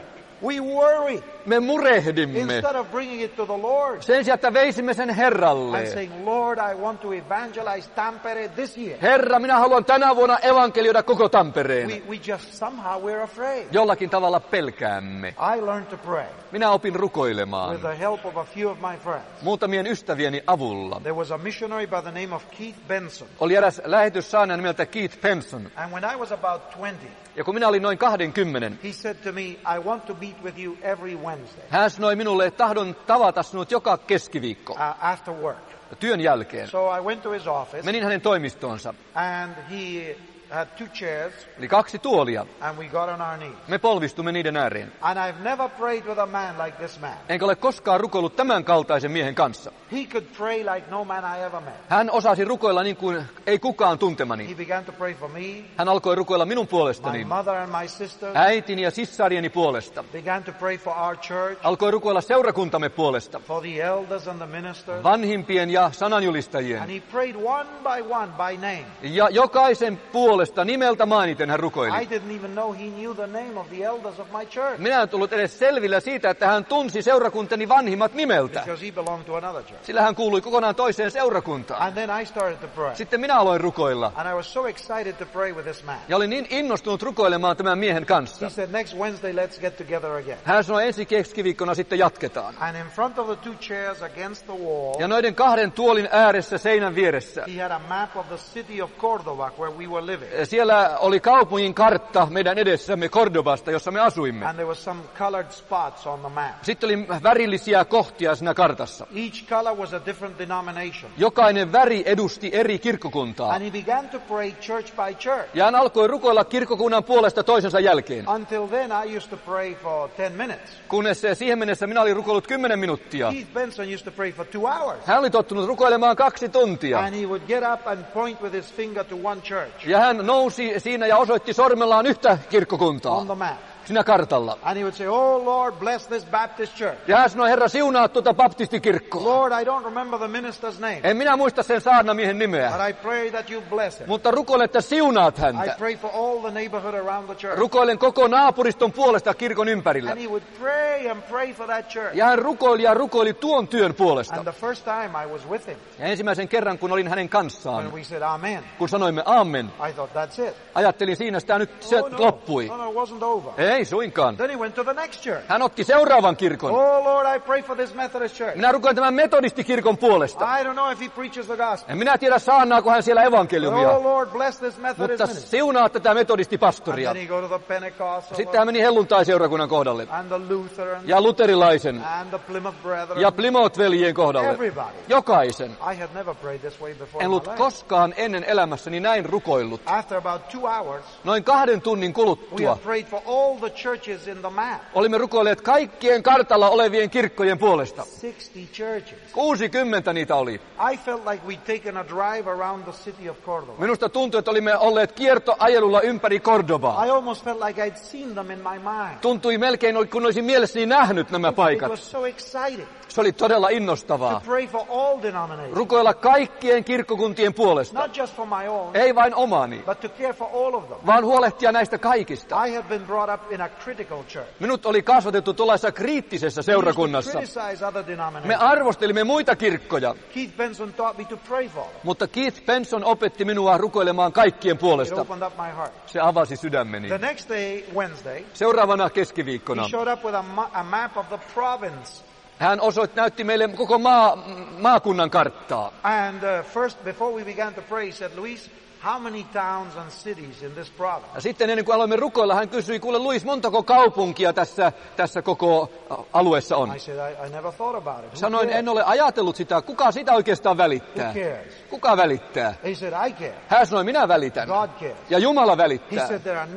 We worry. Me murehdimme. Instead of bringing it to the Lord Sen sijaan, että veisimme sen Herralle. and saying, Lord, I want to evangelize Tampere this year. Herra, minä haluan tänä vuonna evankelioida koko Tampereen. We just somehow we're afraid. Jollakin tavalla pelkäämme. I learned to pray Minä opin rukoilemaan with the help of a few of my friends. muutamien ystävieni avulla. There was a missionary by the name of Keith Benson. Oli eräs lähetyssaarnaaja nimeltä Keith Benson. And when I was about 20, Ja kun minä olin noin 20, he said to me, I want to meet with you every Wednesday hän sanoi minulle, että tahdon tavata sinut joka keskiviikko after work. työn jälkeen. So I went to his office Menin hänen toimistoonsa. and he had 2 chairs Eli 2 tuolia. and we got on our knees. Me polvistumme niiden ääreen. And I've never prayed with a man like this man. Enkä ole koskaan rukoillut tämän kaltaisen miehen kanssa. He could pray like no man I ever met. Hän osasi rukoilla niin kuin ei kukaan tuntemani. He began to pray for me, Hän alkoi rukoilla minun my puolestani, mother and my sisters, äitini ja sissarieni puolesta. began to pray for our church, Alkoi rukoilla seurakuntamme puolesta, for the elders and the ministers. vanhimpien ja And sananjulistajien. he prayed one by name. Ja jokaisen puolesta nimeltä mainiten hän I rukoili. didn't even know he knew the name of the elders of my church Minä en tullut edes selvillä siitä, että hän tunsi seurakuntani vanhimmat nimeltä, because he belonged to another church. sillä hän kuului kokonaan toiseen seurakuntaan. And then I started to pray. Sitten minä aloin rukoilla And I was so excited to pray with this man. ja olin niin innostunut rukoilemaan tämän miehen kanssa. He said, next Wednesday, let's get together again. Hän sanoi, ensi keskiviikkona sitten jatketaan. And in front of the 2 chairs against the wall, Ja noiden 2 tuolin ääressä seinän vieressä, he had a map of the city of Cordoba where we were living. siellä oli kaupungin kartta meidän edessämme Cordobasta, jossa me asuimme. And there was some colored spots on the map. Sitten oli värillisiä kohtia siinä kartassa. Each color was a different denomination. Jokainen väri edusti eri kirkkokuntaa. And he began to pray church by church. Ja hän alkoi rukoilla kirkkokunnan puolesta toisensa jälkeen. Until then, I used to pray for 10 minutes. Kunnes siihen mennessä minä olin rukoillut 10 minuuttia. Keith Benson used to pray for 2 hours. Hän oli tottunut rukoilemaan 2 tuntia. And he would get up and point with his finger to one church Ja hän nousi siinä ja osoitti sormellaan yhtä kirkkokuntaa on the map. siinä kartalla. And he would say, oh Lord, bless this Baptist church. Ja hän sanoi, Herra, siunaa tuota baptistikirkkoa. Lord, I don't remember the minister's name, En minä muista sen saarnamiehen nimeä, but I pray that you bless him. mutta rukoilen, että siunaat I häntä. pray for all the neighborhood around the church. Rukoilen koko naapuriston puolesta kirkon ympärillä. And he would pray and pray for that church. Ja hän rukoili tuon työn puolesta. And the first time I was with him, Ja ensimmäisen kerran, kun olin hänen when kanssaan, we said amen, kun sanoimme amen, I thought, that's it. ajattelin siinä, sitä nyt se loppui. No, it wasn't over. Ei suinkaan. Then he went to the next church. Hän otti seuraavan kirkon. Oh Lord, I pray for this Methodist church. Minä rukoin tämän metodistikirkon puolesta. I don't know if he preaches the gospel. En minä tiedä, saarnaako hän siellä evankeliumia, Oh Lord, bless this Methodist mutta ministry. siunaa tätä And metodistipastoria. then he go to the Pentecostal Sitten hän meni helluntai-seurakunnan kohdalle. and the Lutheran Ja luterilaisen. and the Plymouth Brethren. Ja Plymouth-veljien kohdalle. Everybody. Jokaisen. I had never prayed this way before En in my ollut life. koskaan ennen elämässäni näin rukoillut. After about 2 hours, Noin 2 tunnin we kuluttua had prayed for all the churches in the map. olimme rukoilleet kaikkien kartalla olevien kirkkojen puolesta. 60 churches. 60 niitä oli. I felt like we'd taken a drive around the city of Cordoba. Minusta tuntui, että olimme olleet kiertoajelulla ympäri Cordobaa. I almost felt like I'd seen them in my mind. Tuntui melkein, kun olisin mielessäni nähnyt nämä It paikat. was so exciting Se oli todella to innostavaa. pray for all denominations. Rukoilla kaikkien kirkkokuntien puolesta. Not just for my own, Ei vain omani, but to care for all of them. vaan huolehtia näistä kaikista. I had been brought up in a critical church. Minut oli kasvatettu tuollaisessa kriittisessä We used to seurakunnassa. criticize other Me denominations. arvostelimme muita kirkkoja, Keith Benson taught me to pray for them. mutta Keith Benson opetti minua rukoilemaan kaikkien It puolesta. opened up my heart. Se avasi sydämeni. The next day, Wednesday, Seuraavana he keskiviikkona showed up with a map of the province. hän näytti meille koko maakunnan karttaa. And first, before we began to pray, he said, Luis, how many towns and cities in this province? Ja sitten ennen kuin aloimme rukoilla, hän kysyi, kuule Luis, montako kaupunkia tässä koko alueessa on? I said, I never thought about it. Who Sanoin, cares? en ole ajatellut sitä. Kuka sitä oikeastaan välittää? Who cares? Kuka välittää? He said, I care. Hän sanoi, minä välitän. God cares. Ja Jumala He välittää. said there are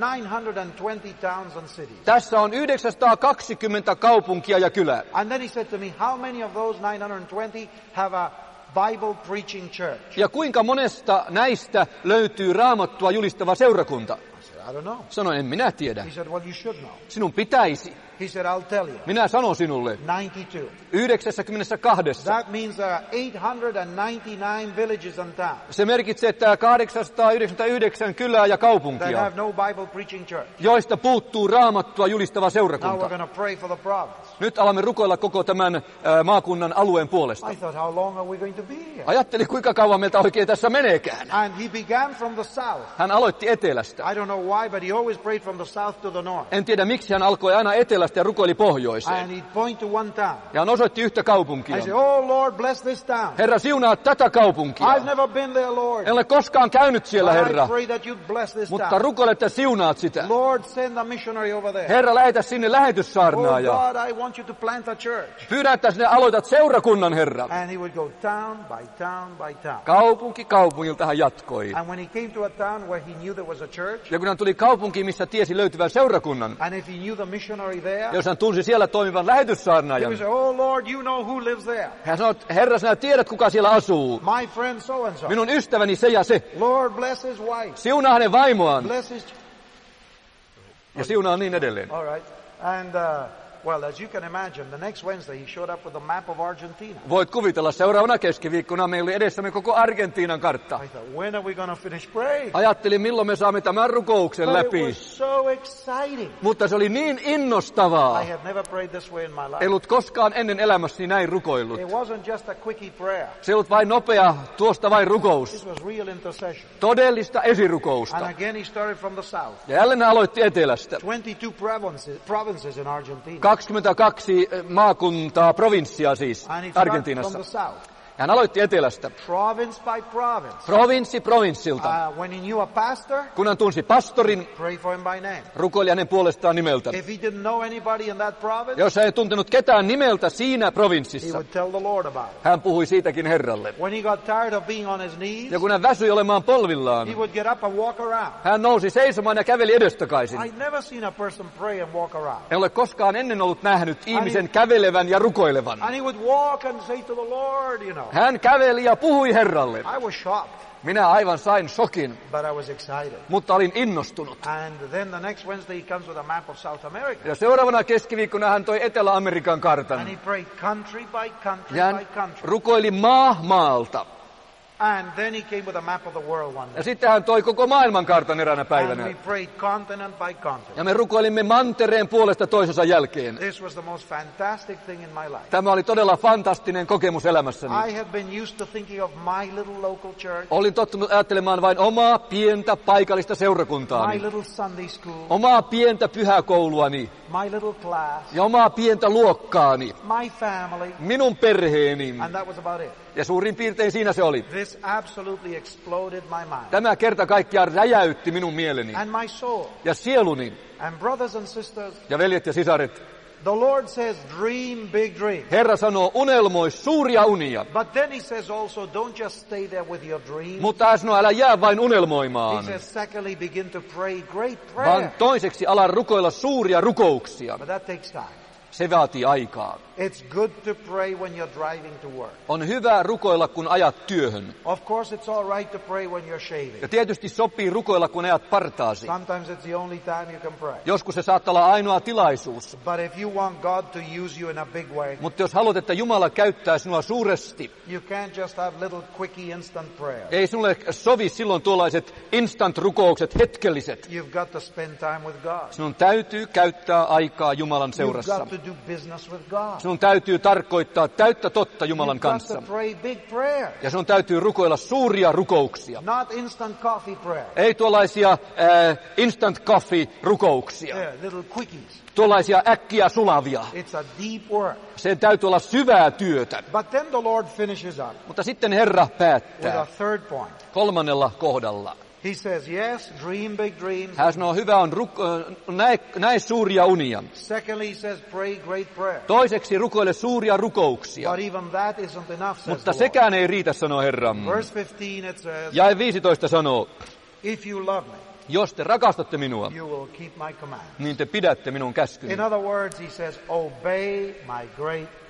920 towns and cities. Tässä on 920 kaupunkia ja kylää. And then he said to me, how many of those 920 have a Bible preaching church? Ja kuinka monesta näistä löytyy raamattua julistava seurakunta? I said, I don't know. Sanoin, en minä tiedä. He said, well, you should know. Sinun pitäisi. He said, I'll tell you. Minä sanon sinulle. 92. 92. That means there are 899 villages and towns Se merkitsee, että 899 kylää ja that kaupunkia, have no Bible preaching church. joista puuttuu raamattua julistava Now we're seurakunta. going to pray for the province. Nyt alamme rukoilla koko tämän maakunnan alueen puolesta. I thought, how long are we going to be here? Ajatteli, kuinka kauan meiltä oikein tässä meneekään. And he began from the south. Hän aloitti etelästä. I don't know why, but he always prayed from the south to the north. En tiedä, miksi hän alkoi aina etelästä ja rukoili And pohjoiseen. he'd point to one town. Ja hän osoitti yhtä kaupunkia. I said, oh Lord, bless this town. Herra, siunaa tätä kaupunkia. I've never been there, Lord. En ole koskaan käynyt siellä, But I Herra, pray that you'd bless this mutta town. rukoile, että siunaat sitä. Lord, send a missionary over there. Herra, lähetä sinne Oh lähetyssaarnaajaa. God, I want you to plant a church. Pyydän, että sinne aloitat seurakunnan, Herra. And he would go town by town by town. Kaupunki kaupungilta hän jatkoi. And when he came to a town where he knew there was a church, Ja kun hän tuli kaupunkiin, missä tiesi löytyvän seurakunnan, and if he knew the missionary there, jos hän tunsi siellä toimivan he lähetyssaarnaajan, would say, oh Lord, you know who lives there. hän sanoi, Herra, sinä tiedät, kuka siellä asuu. My friend so and so. Minun ystäväni se ja se. Lord, bless his wife. Siunaa hänen vaimoaan Bless his... ja siunaa niin edelleen. All right. And, well, as you can imagine, the next Wednesday he showed up with a map of Argentina. Voit kuvitella, seuraavana keskiviikkona meillä oli edessämme koko Argentiinan kartta. I thought, when are we going to finish praying? Ajattelin, milloin me saamme tämän rukouksen But it läpi. was so exciting. Mutta se oli niin innostavaa. I have never prayed this way in my life. Ei ollut koskaan ennen elämässäni näin rukoillut. It wasn't just a quickie prayer. Se ei ollut vain nopea, tuosta vain rukous. This was real intercession. Todellista And esirukousta. again he started from the south. Ja jälleen hän aloitti etelästä. 22 provinces in Argentina. 22 maakuntaa, provinssia siis, And he started from Argentiinassa. the south. Ja hän aloitti etelästä. Province by province. Provinssi provinssilta. When he knew a pastor, Kun hän tunsi pastorin, pray for him by name. rukoili hänen puolestaan nimeltä. If he didn't know anybody in that province, Jos hän ei tuntenut ketään nimeltä siinä he provinssissa, would tell the Lord about it. hän puhui siitäkin Herralle. When he got tired of being on his knees, Ja kun hän väsyi olemaan polvillaan, he would get up and walk around. hän nousi seisomaan ja käveli edestakaisin. I'd never seen a person pray and walk around. En ole koskaan ennen ollut nähnyt ihmisen kävelevän ja rukoilevan. And he would walk and say to the Lord, you know. Hän käveli ja puhui Herralle. I was shocked, Minä aivan sain shokin, but I was excited. mutta olin innostunut. And then the next Wednesday he comes with a map of South America. Ja seuraavana keskiviikkona hän toi Etelä-Amerikan And kartan. he prayed country by country Ja by hän country. rukoili maalta. And then he came with a map of the world one Ja day. sitten hän toi koko maailman kartan eräänä And päivänä. we prayed continent by continent. Ja me rukoilimme mantereen puolesta toisensa jälkeen. This was the most fantastic thing in my life. Tämä oli todella fantastinen kokemus elämässäni. I have been used to thinking of my little local church, Olin tottunut ajattelemaan vain omaa pientä paikallista my seurakuntaani, little Sunday school, omaa pientä pyhäkouluani my little class, ja omaa pientä luokkaani, my family, minun perheeni. and that was about it. Ja suurin piirtein siinä se oli. This absolutely exploded my mind Tämä kerta kaikkiaan räjäytti minun mieleni and my soul. ja sieluni. And brothers and sisters, Ja veljet ja sisaret, the Lord says, dream big dreams. Herra sanoo, unelmoi suuria unia. But then he says also, don't just stay there with your dreams. Mutta hän sanoo, älä jää vain He unelmoimaan, says, secondly, begin to pray great vaan prayer. toiseksi ala rukoilla suuria rukouksia. But that takes time. Se vaatii aikaa. It's good to pray when you're driving to work. On hyvä rukoilla, kun ajat työhön. Of course, it's all right to pray when you're shaving. Ja tietysti sopii rukoilla, kun ajat partaasi. Sometimes it's the only time you can pray. Joskus se saattaa olla ainoa tilaisuus. But if you want God to use you in a big way, Mutta jos haluat, että Jumala käyttää sinua suuresti, you can't just have little quickie instant prayers. ei sinulle sovi silloin tuollaiset instant-rukoukset, hetkelliset. You've got to spend time with God. Sinun täytyy käyttää aikaa Jumalan You've seurassa. got to do business with God. Sinun täytyy tarkoittaa täyttä totta Jumalan You've got kanssa. to pray big prayers. Ja sinun täytyy rukoilla suuria rukouksia. Not instant coffee prayers. Ei tuollaisia instant coffee-rukouksia. Yeah, little quickies. Tuollaisia äkkiä sulavia. It's a deep work. Sen täytyy olla syvää työtä. But then the Lord finishes up Mutta sitten Herra with a päättää third point. kolmannella kohdalla. He says, yes, dream big dreams. Hän sanoo, hyvä on näe suuria unia. Secondly, he says, pray great prayers. Toiseksi rukoile suuria rukouksia. But even that isn't enough, says Mutta the Lord. sekään ei riitä, sanoo Herra. Verse 15 it says, Jae 15 sanoo, if you love me, jos te rakastatte minua, you will keep my command. niin te pidätte minun käskyni. In other words, he says, obey my great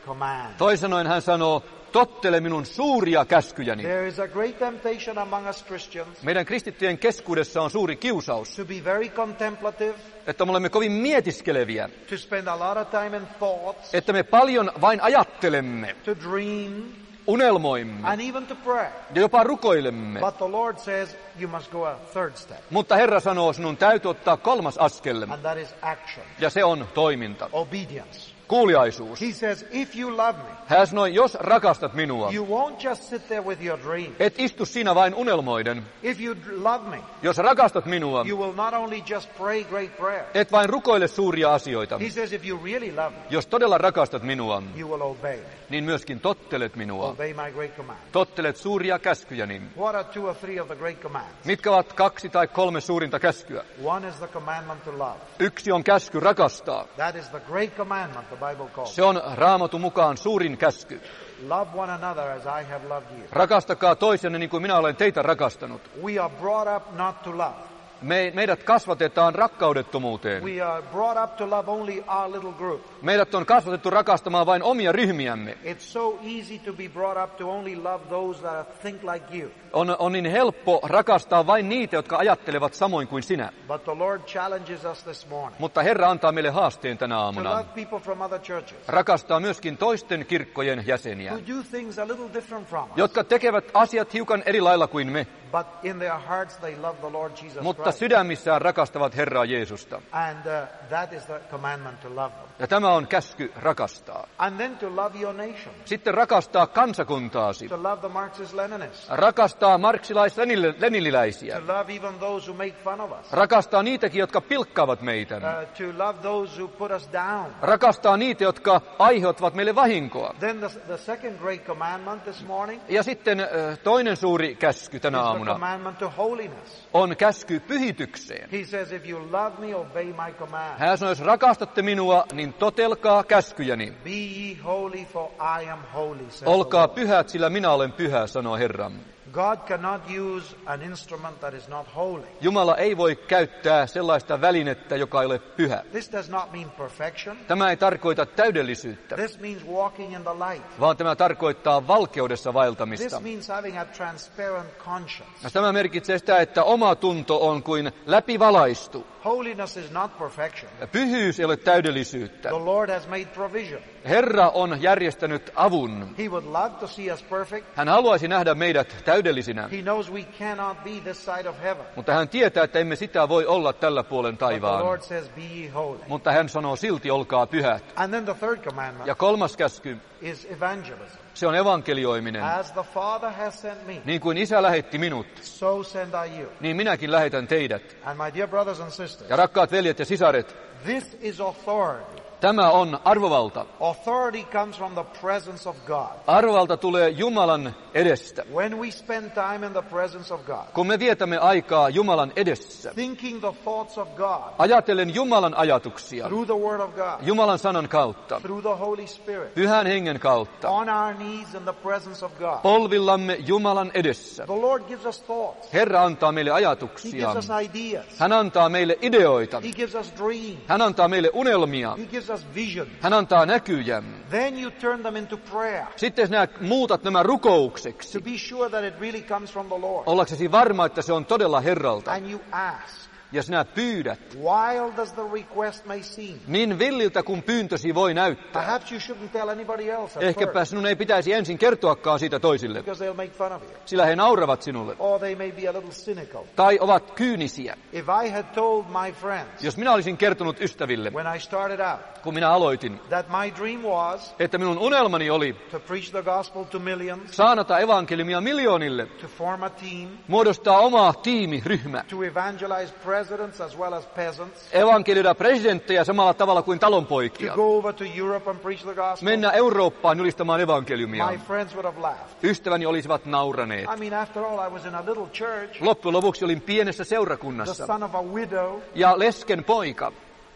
command. Toisin sanoen hän sanoo, tottele minun suuria käskyjäni. There is a great temptation among us Christians Meidän kristittyjen keskuudessa on suuri kiusaus, to be very contemplative, että me olemme kovin mietiskeleviä, to spend a lot of time in thoughts, että me paljon vain ajattelemme, to dream, unelmoimme and even to pray. ja jopa rukoilemme. But the Lord says you must go a third step, Mutta Herra sanoo, sinun täytyy ottaa kolmas askel, and that is action, ja se on toiminta, obedience. kuuliaisuus. He says, if you love me, Hän sanoi, jos rakastat minua, you won't just sit there with your dream. et istu siinä vain unelmoiden. If you love me, Jos rakastat minua, you will not only just pray great prayers. et vain rukoile suuria asioita. He says, if you really love me, Jos todella rakastat minua, you will obey me. niin myöskin tottelet minua. Obey my great command. Tottelet suuria käskyjäni. What are 2 or 3 of the great commands? Mitkä ovat 2 tai 3 suurinta käskyä? One is the commandment to love. Yksi on käsky rakastaa. That is the great commandment the Bible calls. Se on Raamatun mukaan suurin käsky. Love one another as I have loved you. Rakastakaa toisianne niin kuin minä olen teitä rakastanut. We are brought up not to love. Meidät kasvatetaan rakkaudettomuuteen. We are brought up to love only our little group. Meidät on kasvatettu rakastamaan vain omia ryhmiämme. It's so easy to be brought up to only love those that think like you. On niin helppo rakastaa vain niitä, jotka ajattelevat samoin kuin sinä. But the Lord challenges us this morning Mutta Herra antaa meille haasteen tänä to aamuna. love people from other churches Rakastaa myöskin toisten kirkkojen jäseniä, who do things a little different from us. jotka tekevät asiat hiukan eri lailla kuin me, But in their hearts they love the Lord Jesus mutta Christ. sydämissään rakastavat Herraa Jeesusta. And that is the commandment to love them. Ja tämä on käsky rakastaa. And then to love your nation. Sitten rakastaa kansakuntaasi. To love the Marxist-Leninists. Rakastaa marksilais-leniniläisiä. To love even those who make fun of us. Rakastaa niitäkin, jotka pilkkaavat meitä. To love those who put us down. Rakastaa niitä, jotka aiheuttavat meille vahinkoa. Then the second great commandment this morning Ja sitten toinen suuri käsky tänä is the aamuna commandment to holiness. on käsky pyhitykseen. He says, if you love me, obey my command. Hän sanoi, jos rakastatte minua, niin totelkaa käskyjäni. Be ye holy, for I am holy, says the Olkaa Lord. pyhät, sillä minä olen pyhä, sanoo Herra. God cannot use an instrument that is not holy. Jumala ei voi käyttää sellaista välinettä, joka ei ole pyhä. This does not mean perfection. Tämä ei tarkoita täydellisyyttä, This means walking in the light. vaan tämä tarkoittaa valkeudessa vaeltamista. This means having a transparent conscience. Ja tämä merkitsee sitä, että oma tunto on kuin läpivalaistu. Holiness is not perfection. Pyhyys ei ole täydellisyyttä. The Lord has made provision. Herra on järjestänyt avun. He would love to see us perfect. Hän haluaisi nähdä meidät täydellisinä, He knows we cannot be this side of heaven. mutta hän tietää, että emme sitä voi olla tällä puolen But the taivaan. Lord says, be ye holy. Mutta hän sanoo silti, olkaa pyhät. And then the third commandment Ja kolmas käsky, is evangelism. se on evankelioiminen. As the Father has sent me, Niin kuin Isä lähetti minut, so send I you. niin minäkin lähetän teidät. And my dear brothers and sisters, Ja rakkaat veljet ja sisaret, this is authority. tämä on arvovalta. Authority comes from the presence of God. Arvovalta tulee Jumalan edestä. When we spend time in the presence of God, Kun me vietämme aikaa Jumalan edessä, thinking the thoughts of God, ajatellen Jumalan ajatuksia, through the Word of God, Jumalan sanan kautta, through the Holy Spirit, Pyhän Hengen kautta, on our knees in the presence of God, polvillamme Jumalan edessä. the Lord gives us thoughts. Herra antaa meille He ajatuksia. gives us ideas. Hän antaa meille ideoita. He gives us dreams. Hän antaa meille unelmia. He gives us visions. Hän antaa näkyjä. Then you turn them into prayer Sitten sinä muutat nämä rukoukseksi. to be sure that it really comes from the Lord. Ollaksesi varma, että se on todella Herralta. And you ask, Ja sinä pyydät. wild as the request may seem. Niin villiltä kuin pyyntösi voi näyttää. Perhaps you shouldn't tell anybody else at Ehkäpä first, sinun ei pitäisi ensin kertoakaan siitä toisille, because they'll make fun of you. sillä he nauravat sinulle. Or they may be a little cynical. Tai ovat kyynisiä. If I had told my friends Jos minä olisin kertonut ystäville, when I started out kun minä aloitin, that my dream was että minun unelmani oli to preach the gospel to millions, saanata evankeliumia miljoonille, to form a team, muodostaa oma tiimiryhmä, to evangelize presidents as well as peasants, evankelioida presidenttejä samalla tavalla kuin to talonpoikia, go over to Europe and preach the gospel, mennä Eurooppaan julistamaan evankeliumia. my friends would have laughed. Ystäväni olisivat nauraneet. I mean, after all, I was in a little church, Loppujen lopuksi olin pienessä the seurakunnassa son of a widow, ja lesken poika.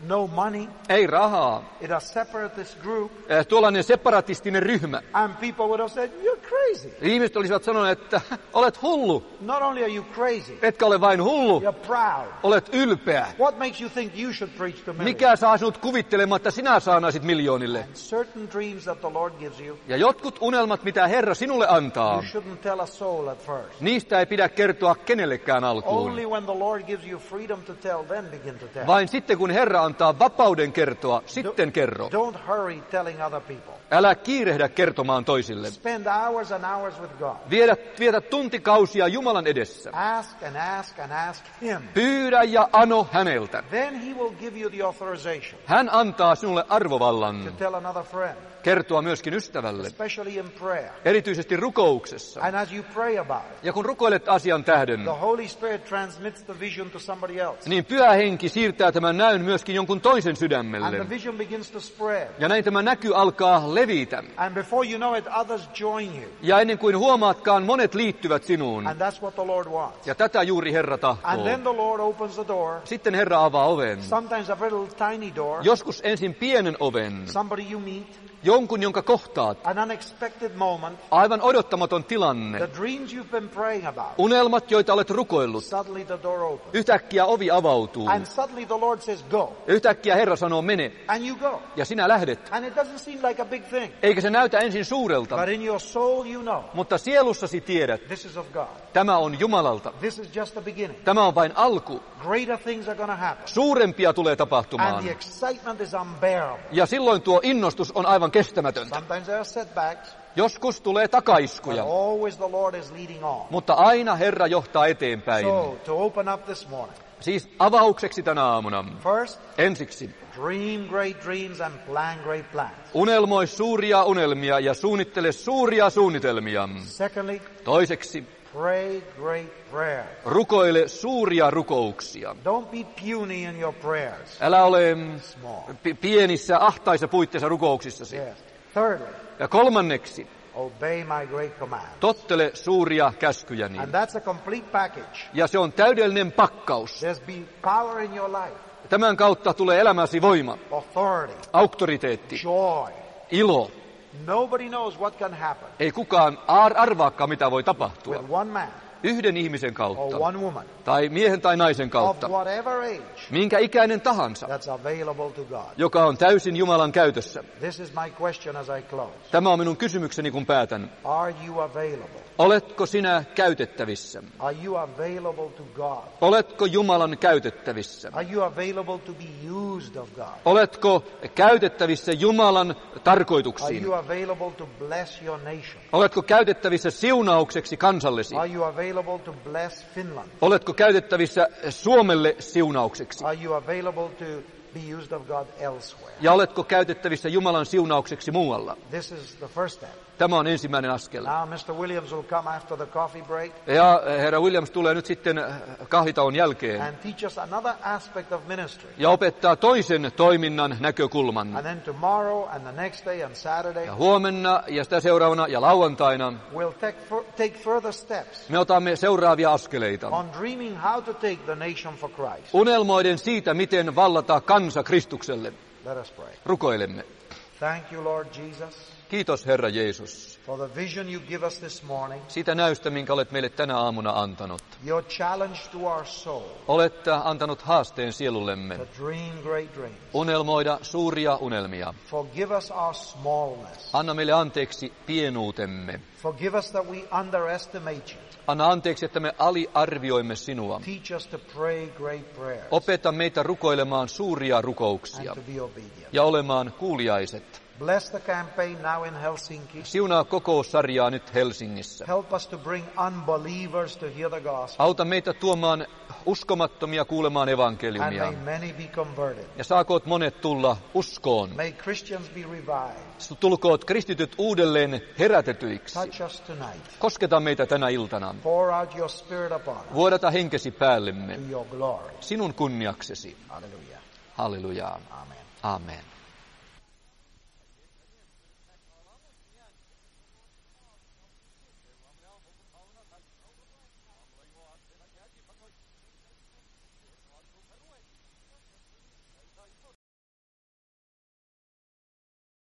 No money. ei rahaa. It a separatist group. Tuollainen separatistinen ryhmä. And people would have said, you're crazy. Ihmiset olisivat sanoneet, että olet hullu. Not only are you crazy, Etkä ole vain hullu, you're proud. olet ylpeä. What makes you think you should preach to millions? Mikä saa sinut kuvittelemaan, että sinä saanaisit miljoonille? Certain dreams that the Lord gives you, Ja jotkut unelmat, mitä Herra sinulle antaa, you shouldn't tell a soul at first. niistä ei pidä kertoa kenellekään alkuun. Only when the Lord gives you freedom to tell, then begin to tell. Vain sitten, kun Herra antaa vapauden kertoa, sitten kerro. Don't hurry telling other people. Älä kiirehdä kertomaan toisille. Spend hours and hours with God. Vietä tuntikausia Jumalan edessä. Ask and ask and ask Him. Pyydä ja ano häneltä. Then He will give you the authorization Hän antaa sinulle arvovallan to tell another friend, kertoa myöskin ystävälle, especially in prayer. erityisesti rukouksessa. And as you pray about it, Ja kun rukoilet asian tähden, the Holy Spirit transmits the vision to somebody else. niin Pyhä Henki siirtää tämän näyn myöskin jonkun toisen And sydämelle. the vision begins to spread. Ja näin tämä näky alkaa levitä. And before you know it, others join you. Ja ennen kuin huomaatkaan, monet liittyvät sinuun. And that's what the Lord wants. Ja tätä juuri Herra And tahtoo. then the Lord opens the door. Sitten Herra avaa oven. Sometimes a little tiny door. Joskus ensin pienen oven. Somebody you meet. Jonkun, jonka kohtaat. An unexpected moment. Aivan odottamaton tilanne. The dreams you've been praying about. Unelmat, joita olet rukoillut. Suddenly the door opens. Yhtäkkiä ovi avautuu. And suddenly the Lord says, go. Yhtäkkiä Herra sanoo, mene. And you go. Ja sinä lähdet. And it doesn't seem like a big thing. Eikä se näytä ensin suurelta. But in your soul you know. Mutta sielussasi tiedät, This is of God. tämä on Jumalalta. This is just the beginning. Tämä on vain alku. Greater things are going to happen. Suurempia tulee And tapahtumaan. the excitement is unbearable. Ja silloin tuo innostus on aivan kestämätöntä. Sometimes there are setbacks, Joskus tulee but takaiskuja, always the Lord is leading on. mutta aina Herra johtaa eteenpäin. So, to open up this morning, Siis avaukseksi tänä aamuna. first, Ensiksi, dream great dreams and plan great plans. unelmoi suuria unelmia ja suunnittele suuria suunnitelmia. Secondly, Toiseksi, pray great prayers. rukoile suuria rukouksia. Don't be puny in your prayers. Älä ole Small. pienissä, ahtaissa puitteissa rukouksissasi. Yes. Thirdly, Ja kolmanneksi, obey my great command. tottele suuria käskyjäni. And that's a complete package. Ja se on täydellinen pakkaus. There's be power in your life, Tämän kautta tulee elämäsi voima, authority, auktoriteetti, joy. ilo. Nobody knows what can happen Ei kukaan arvaakaan, mitä voi tapahtua. with one man Yhden ihmisen or kautta, one woman tai miehen tai naisen of kautta, whatever age minkä ikäinen tahansa, that's available to God. joka on täysin Jumalan käytössä. This is my question as I close. Tämä on minun kysymykseni, kun päätän. Are you available? Oletko sinä käytettävissä? Are you available to God? Oletko Jumalan käytettävissä? Are you available to be used of God? Oletko käytettävissä Jumalan Are tarkoituksiin? you available to bless your nation? Oletko käytettävissä siunaukseksi kansallesi? Are you available to bless Finland? Oletko käytettävissä Suomelle siunaukseksi? Are you available to be used of God elsewhere? Ja oletko käytettävissä Jumalan siunaukseksi muualla? This is the first step. Tämä on ensimmäinen askel. Now Mr. Williams will come after the coffee break Ja herra Williams tulee nyt sitten kahvitauon jälkeen and teach us another aspect of ministry. ja opettaa toisen toiminnan näkökulman. And then tomorrow and the next day and Saturday, Ja huomenna ja sitä seuraavana ja lauantaina we'll take further steps me otamme seuraavia askeleita. on dreaming how to take the nation for Christ. Unelmoiden siitä, miten vallata kansa Kristukselle. Let us pray. Rukoilemme. Thank you, Lord Jesus, Kiitos Herra Jeesus for the vision you give us this morning, siitä näystä, minkä olet meille tänä aamuna antanut. your challenge to our soul Olet antanut haasteen sielullemme to dream great dreams. unelmoida suuria unelmia. Forgive us our smallness. Anna meille anteeksi pienuutemme. Forgive us that we underestimate you. Anna anteeksi, että me aliarvioimme sinua. Teach us to pray great prayers Opeta meitä rukoilemaan suuria rukouksia and to be obedient. ja olemaan kuuliaiset. Bless the campaign now in Helsinki. Siunaa kokoussarjaa nyt Helsingissä. Help us to bring unbelievers to hear the gospel. Auta meitä tuomaan uskomattomia kuulemaan And evankeliumia. may many be converted. Ja saakoot monet tulla uskoon. May Christians be revived. Tulkoot kristityt uudelleen herätetyiksi. Touch us tonight. Kosketa meitä tänä iltana. Pour out your spirit upon us Vuodata henkesi päällemme. to your glory. Sinun kunniaksesi. Hallelujah. Halleluja. Amen. Amen.